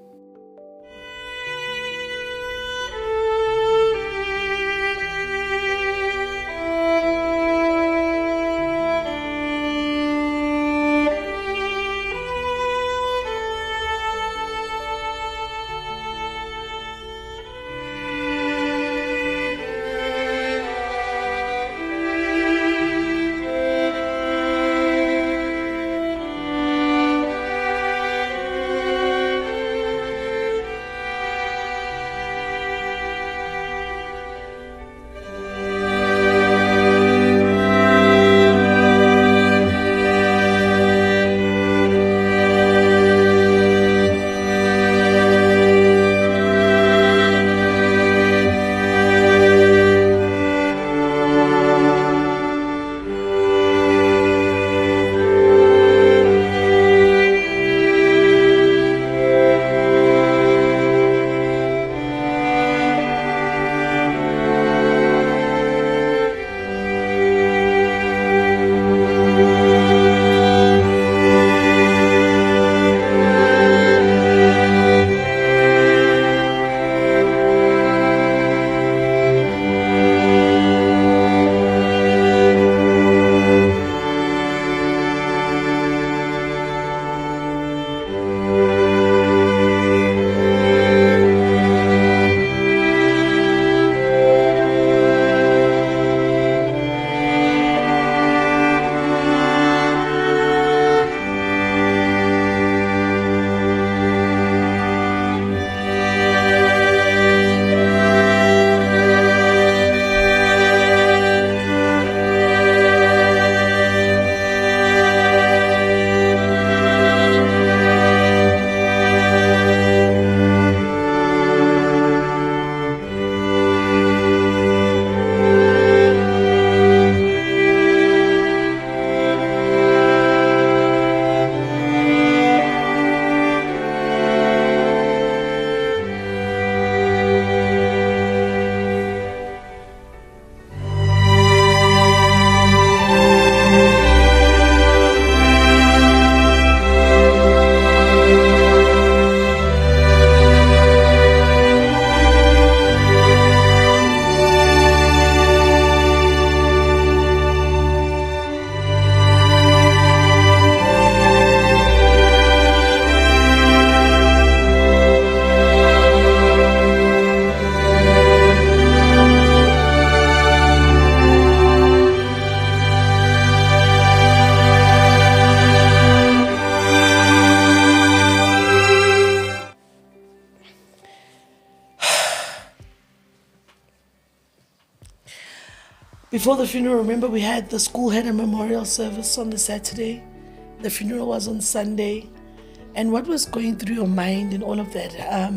Before the funeral, remember the school had a memorial service on the Saturday. The funeral was on Sunday. And what was going through your mind and all of that?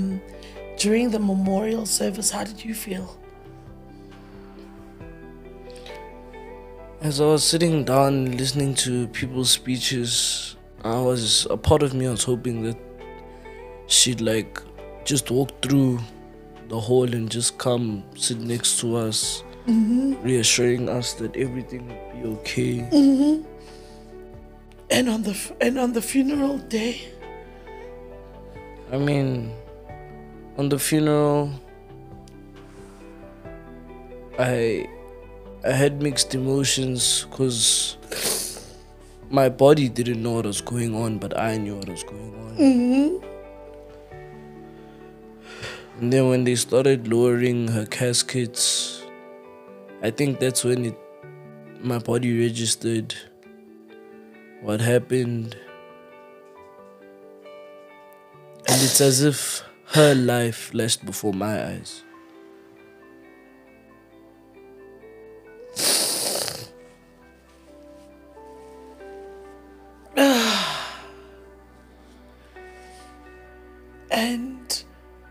During the memorial service, how did you feel? As I was sitting down listening to people's speeches, a part of me was hoping that she'd just walk through the hall and just come sit next to us. reassuring us that everything would be okay. And on the funeral day, I mean, on the funeral, I had mixed emotions because my body didn't know what was going on, but I knew what was going on. And then when they started lowering her caskets, I think that's when my body registered what happened. And it's as if her life flashed before my eyes. and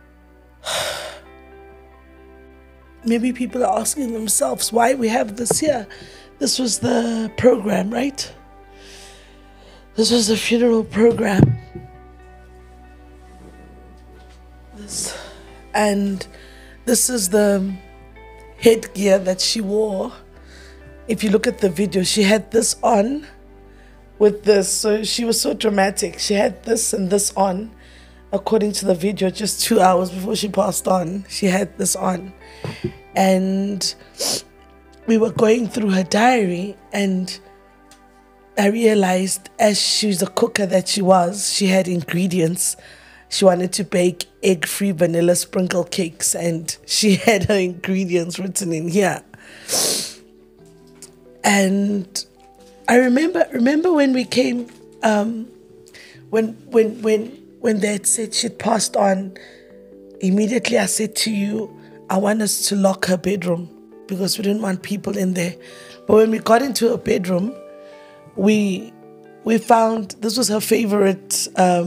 maybe people are asking themselves why we have this here. This was the program, right? This was the funeral program. And this is the headgear that she wore. If you look at the video, she had this on with this. So she was so dramatic. She had this and this on. According to the video, just 2 hours before she passed on, she had this on. And we were going through her diary, and I realized, as she's a cooker that she was, she had ingredients. She wanted to bake egg-free vanilla sprinkle cakes, and she had her ingredients written in here. And I remember when we came, when they had said she'd passed on, immediately I said to you, I want us to lock her bedroom because we didn't want people in there. But when we got into her bedroom, we found this was her favorite.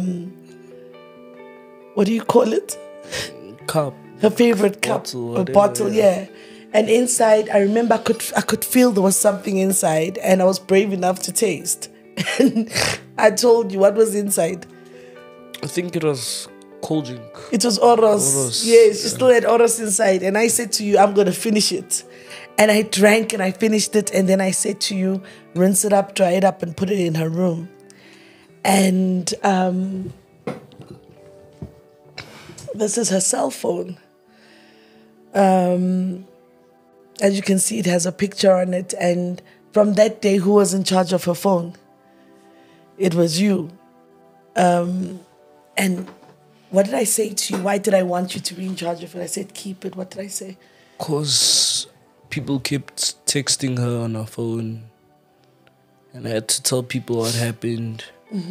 What do you call it? Cup. Her favorite cup or bottle, yeah. And inside, I remember I could feel there was something inside, and I was brave enough to taste. And I told you what was inside. I think it was cold drink. It was Oros. Yes, she still had Oros inside. And I said to you, I'm going to finish it. And I drank and I finished it. And then I said to you, rinse it up, dry it up, and put it in her room. And this is her cell phone. As you can see, it has a picture on it. And from that day, who was in charge of her phone? It was you. And what did I say to you? Why did I want you to be in charge of it? I said, keep it. What did I say? Because people kept texting her on her phone. And I had to tell people what happened.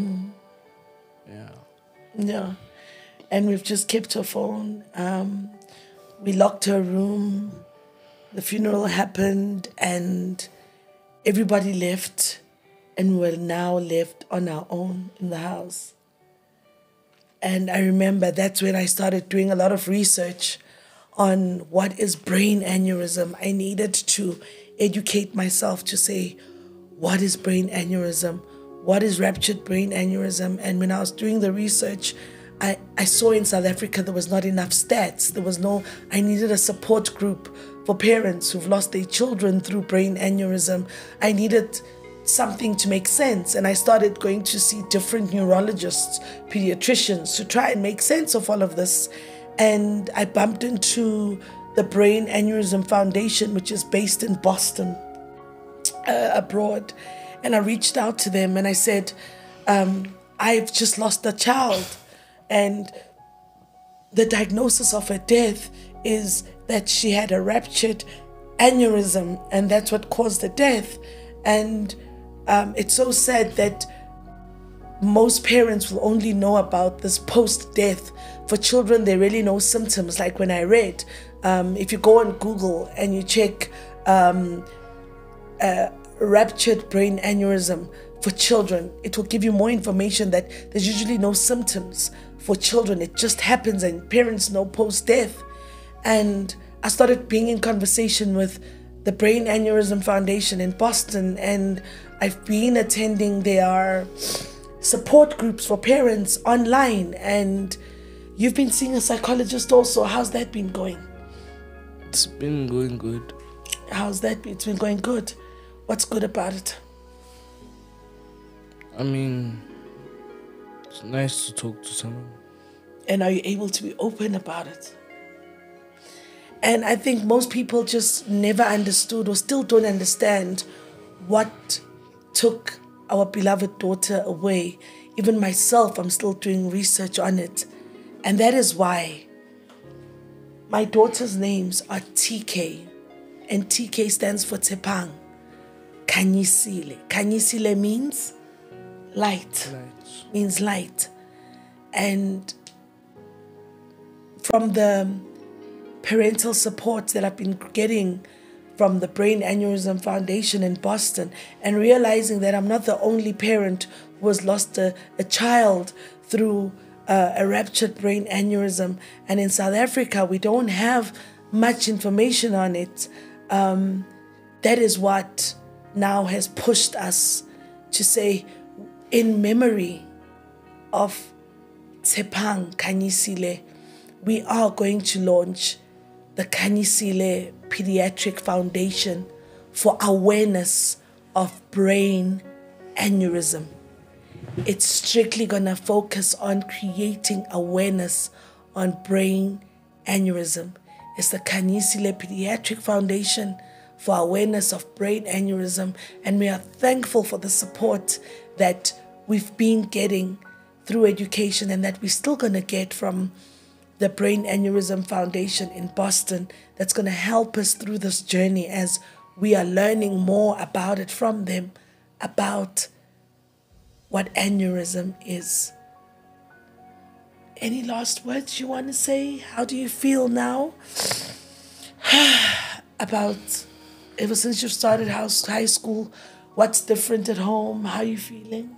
Yeah. And we've just kept her phone. We locked her room. The funeral happened and everybody left. And we were now left on our own in the house. And I remember that's when I started doing a lot of research on what is brain aneurysm. I needed to educate myself to say, what is brain aneurysm? What is ruptured brain aneurysm? And when I was doing the research, I saw in South Africa there was not enough stats. I needed a support group for parents who've lost their children through brain aneurysm. I needed something to make sense. And I started going to see different neurologists, pediatricians, to try and make sense of all of this. And I bumped into the Brain Aneurysm Foundation, which is based in Boston, abroad. And I reached out to them and I said, I've just lost a child. And the diagnosis of her death is that she had a ruptured aneurysm, and that's what caused the death. And it's so sad that most parents will only know about this post-death. For children, they really know symptoms. Like when I read, if you go on Google and you check ruptured brain aneurysm for children, it will give you more information that there's usually no symptoms for children. It just happens and parents know post-death. And I started being in conversation with the Brain Aneurysm Foundation in Boston, and I've been attending their support groups for parents online. And you've been seeing a psychologist also. How's that been going? It's been going good. How's that? It's been going good. What's good about it? I mean, it's nice to talk to someone. And are you able to be open about it? And I think most people just never understood or still don't understand what took our beloved daughter away. Even myself, I'm still doing research on it. And that is why my daughter's names are TK. And TK stands for Tshepang Khanyisile. Khanyisile means light. Means light. And from the parental support that I've been getting from the Brain Aneurysm Foundation in Boston, and realizing that I'm not the only parent who has lost a child through a ruptured brain aneurysm. And in South Africa, we don't have much information on it. That is what now has pushed us to say, in memory of Tshepang Khanyisile, we are going to launch the Khanyisile Pediatric Foundation for awareness of brain aneurysm. It's strictly going to focus on creating awareness on brain aneurysm. It's the Khanyisile Pediatric Foundation for awareness of brain aneurysm, and we are thankful for the support that we've been getting through education and that we're still going to get from the Brain Aneurysm Foundation in Boston. That's going to help us through this journey as we are learning more about it from them, about what aneurysm is. Any last words you want to say? How do you feel now about ever since you've started high school? What's different at home? How are you feeling?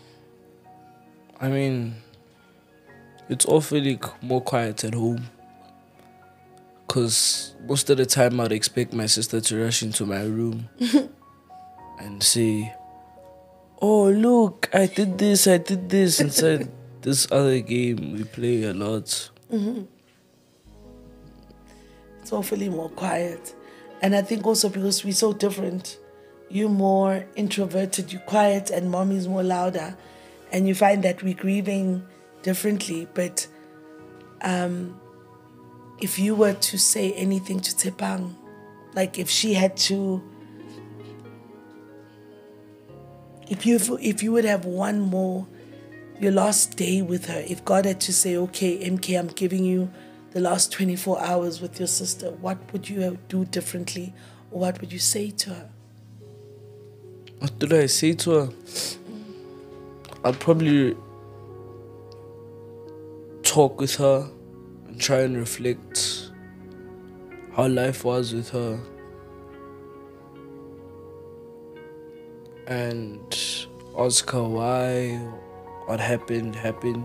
I mean, it's awfully more quiet at home. Because most of the time I'd expect my sister to rush into my room and say, "Oh, look, I did this inside this other game we play a lot." Mm-hmm. It's awfully more quiet. And I think also because we're so different. You're more introverted, you're quiet, and mommy's more louder. And you find that we're grieving differently. But if you were to say anything to Tshepang, like if she had to, if you would have one more, your last day with her, if God had to say, okay, MK, I'm giving you the last 24 hours with your sister, what would you do differently? Or what would you say to her? What did I say to her? I'd probably talk with her and try and reflect how life was with her. And ask her why, what happened.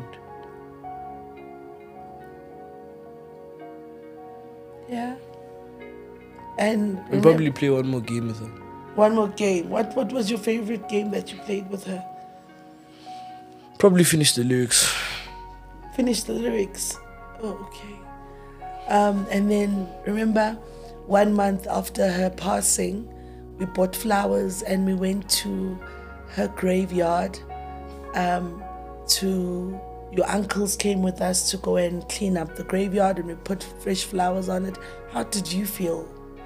Yeah. And probably play one more game with her. One more game. What was your favorite game that you played with her? Probably finish the lyrics. Finish the lyrics. Oh, okay. And then remember, 1 month after her passing, we bought flowers and we went to her graveyard. Your uncles came with us to go and clean up the graveyard, and we put fresh flowers on it. How did you feel?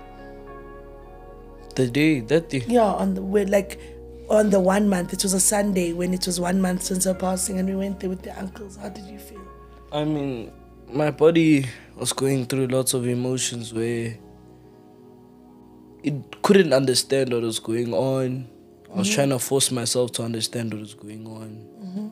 That day? Yeah, on the 1 month. It was a Sunday when it was 1 month since her passing, and we went there with the uncles. How did you feel? I mean, my body was going through lots of emotions where it couldn't understand what was going on. I was trying to force myself to understand what was going on. Mm-hmm.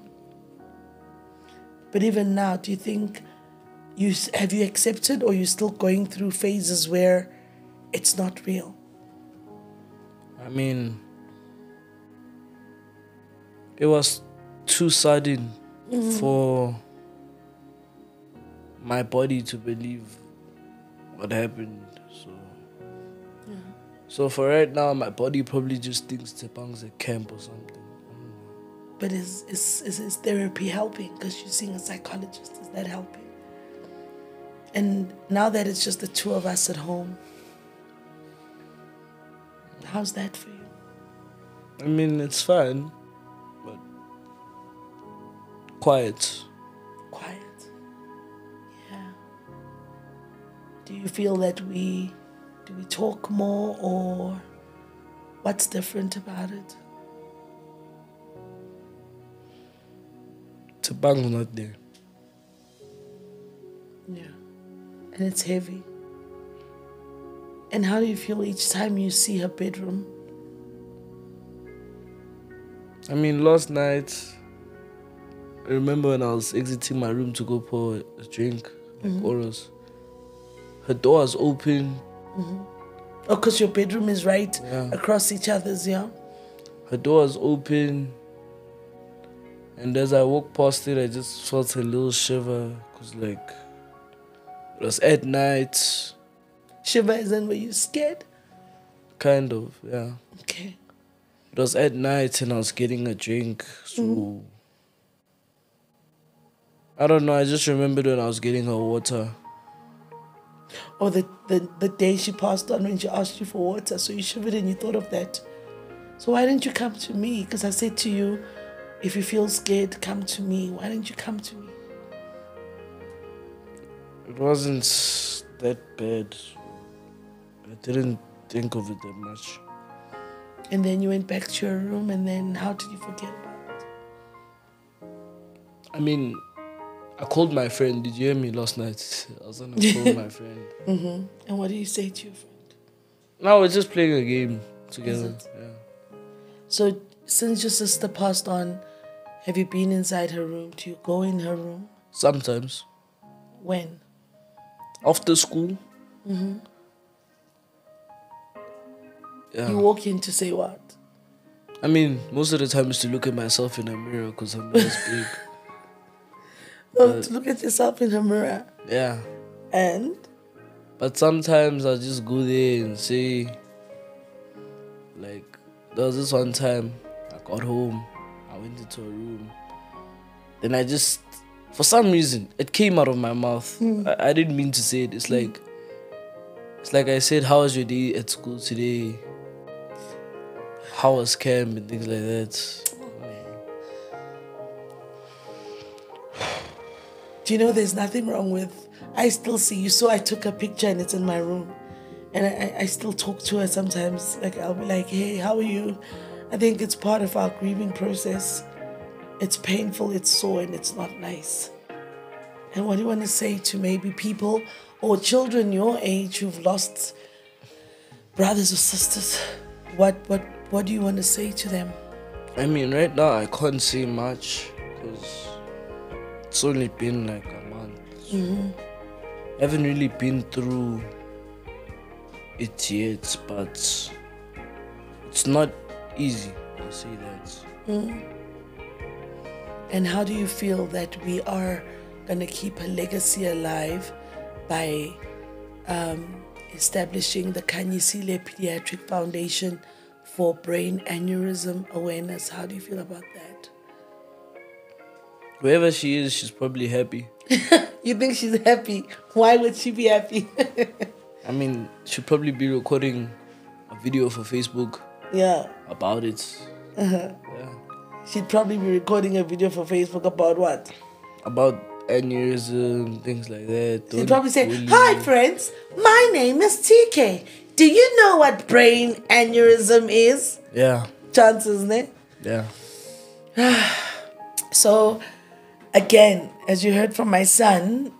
But even now, do you think have you accepted, or you're still going through phases where it's not real? I mean, it was too sudden for my body to believe what happened. So for right now, my body probably just thinks Tshepang's a camp or something. But is therapy helping? Because you're seeing a psychologist. Is that helping? And now that it's just the two of us at home, How's that for you? I mean, it's fine, but quiet. Quiet. Yeah. Do you feel that do we talk more, or what's different about it? Tshepang's not there. Yeah. And it's heavy. And how do you feel each time you see her bedroom? I mean, last night, I remember when I was exiting my room to go pour a drink, like Oros. Her door was open. Oh, because your bedroom is right across each other's, yeah? Her door was open. And as I walked past it, I just felt a little shiver. Because, like, it was at night. Shiva isn't where you scared? Kind of, yeah. Okay. It was at night and I was getting a drink. So, I don't know. I just remembered when I was getting her water. Or the day she passed on when she asked you for water, so you shivered and you thought of that. So why didn't you come to me? Because I said to you, if you feel scared, come to me. Why didn't you come to me? It wasn't that bad. I didn't think of it that much. And then you went back to your room, and then how did you forget about it? I mean, I called my friend. Did you hear me last night? I was on the phone with my friend. And what did you say to your friend? No, we're just playing a game together. Yeah. So since your sister passed on, have you been inside her room? Do you go in her room? Sometimes. When? After school. Yeah. You walk in to say what? I mean, most of the time is to look at myself in a mirror because I'm not as big. Oh, to look at yourself in the mirror. Yeah. And? But sometimes I'll just go there and say, like, there was this one time I got home, I went into a room, then I just, for some reason, it came out of my mouth. I didn't mean to say it. It's like I said, how was your day at school today? How was camp and things like that. Do you know there's nothing wrong with, I still see you. So I took a picture and it's in my room. And I still talk to her sometimes. Like, I'll be like, hey, how are you? I think it's part of our grieving process. It's painful, it's sore, and it's not nice. And what do you want to say to maybe people or children your age who've lost brothers or sisters? What do you want to say to them? I mean, right now I can't say much because it's only been like a month. I haven't really been through it yet, but it's not easy, I'll say that. And how do you feel that we are going to keep a legacy alive by establishing the Khanyisile Pediatric Foundation for Brain Aneurysm Awareness? How do you feel about that? Wherever she is, she's probably happy. You think she's happy? Why would she be happy? I mean, she'll probably be recording a video for Facebook about it. Yeah. She'd probably be recording a video for Facebook about what? About aneurysm, things like that. She'd probably say, hi friends, my name is TK. Do you know what brain aneurysm is? Yeah. Chances, ne? Yeah. So, again, as you heard from my son,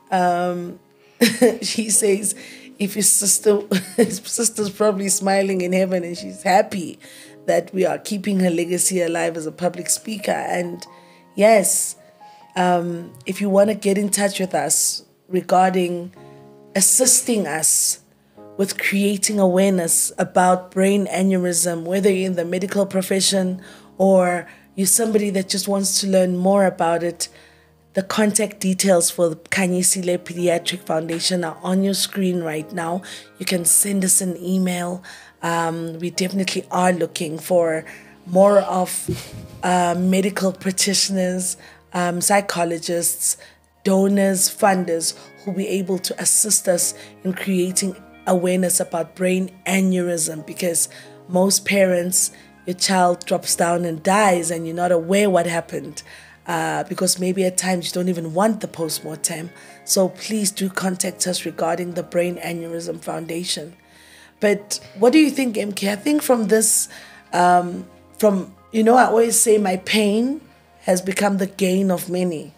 he says, if his sister's probably smiling in heaven and she's happy that we are keeping her legacy alive as a public speaker. And yes, if you want to get in touch with us regarding assisting us with creating awareness about brain aneurysm, whether you're in the medical profession or you're somebody that just wants to learn more about it, the contact details for the Khanyisile Pediatric Foundation are on your screen right now. You can send us an email. We definitely are looking for more of medical practitioners, psychologists, donors, funders who will be able to assist us in creating awareness about brain aneurysm, because most parents, your child drops down and dies and you're not aware what happened, because maybe at times you don't even want the postmortem. So please do contact us regarding the Brain Aneurysm Foundation. But what do you think, MK? I think from this, I always say my pain has become the gain of many.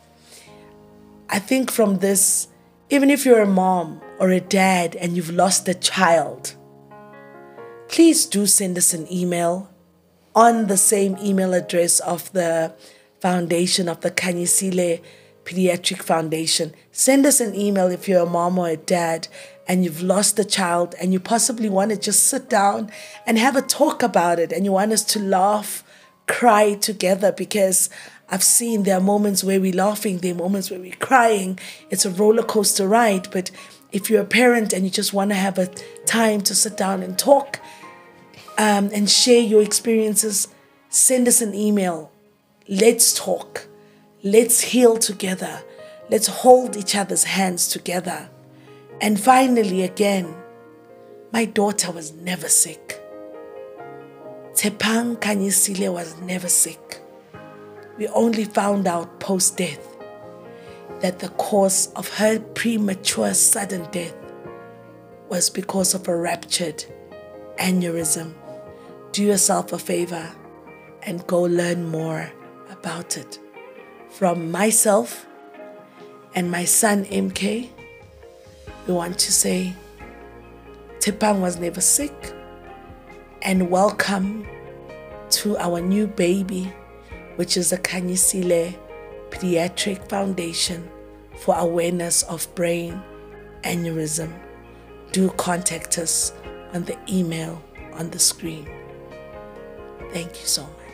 I think from this, even if you're a mom or a dad and you've lost a child, please do send us an email on the same email address of the foundation, of the Khanyisile Pediatric Foundation. Send us an email if you're a mom or a dad and you've lost a child and you possibly want to just sit down and have a talk about it, and you want us to laugh, cry together, because I've seen there are moments where we're laughing, there are moments where we're crying. It's a roller coaster ride. But if you're a parent and you just want to have a time to sit down and talk and share your experiences, send us an email. Let's talk. Let's heal together. Let's hold each other's hands together. And finally, again, my daughter was never sick. Tshepang Khanyisile was never sick. We only found out post-death that the cause of her premature sudden death was because of a ruptured aneurysm. Do yourself a favor and go learn more about it. From myself and my son MK, we want to say Tshepang was never sick, and welcome to our new baby, which is the Khanyisile Pediatric Foundation for Awareness of Brain Aneurysm. Do contact us on the email on the screen. Thank you so much.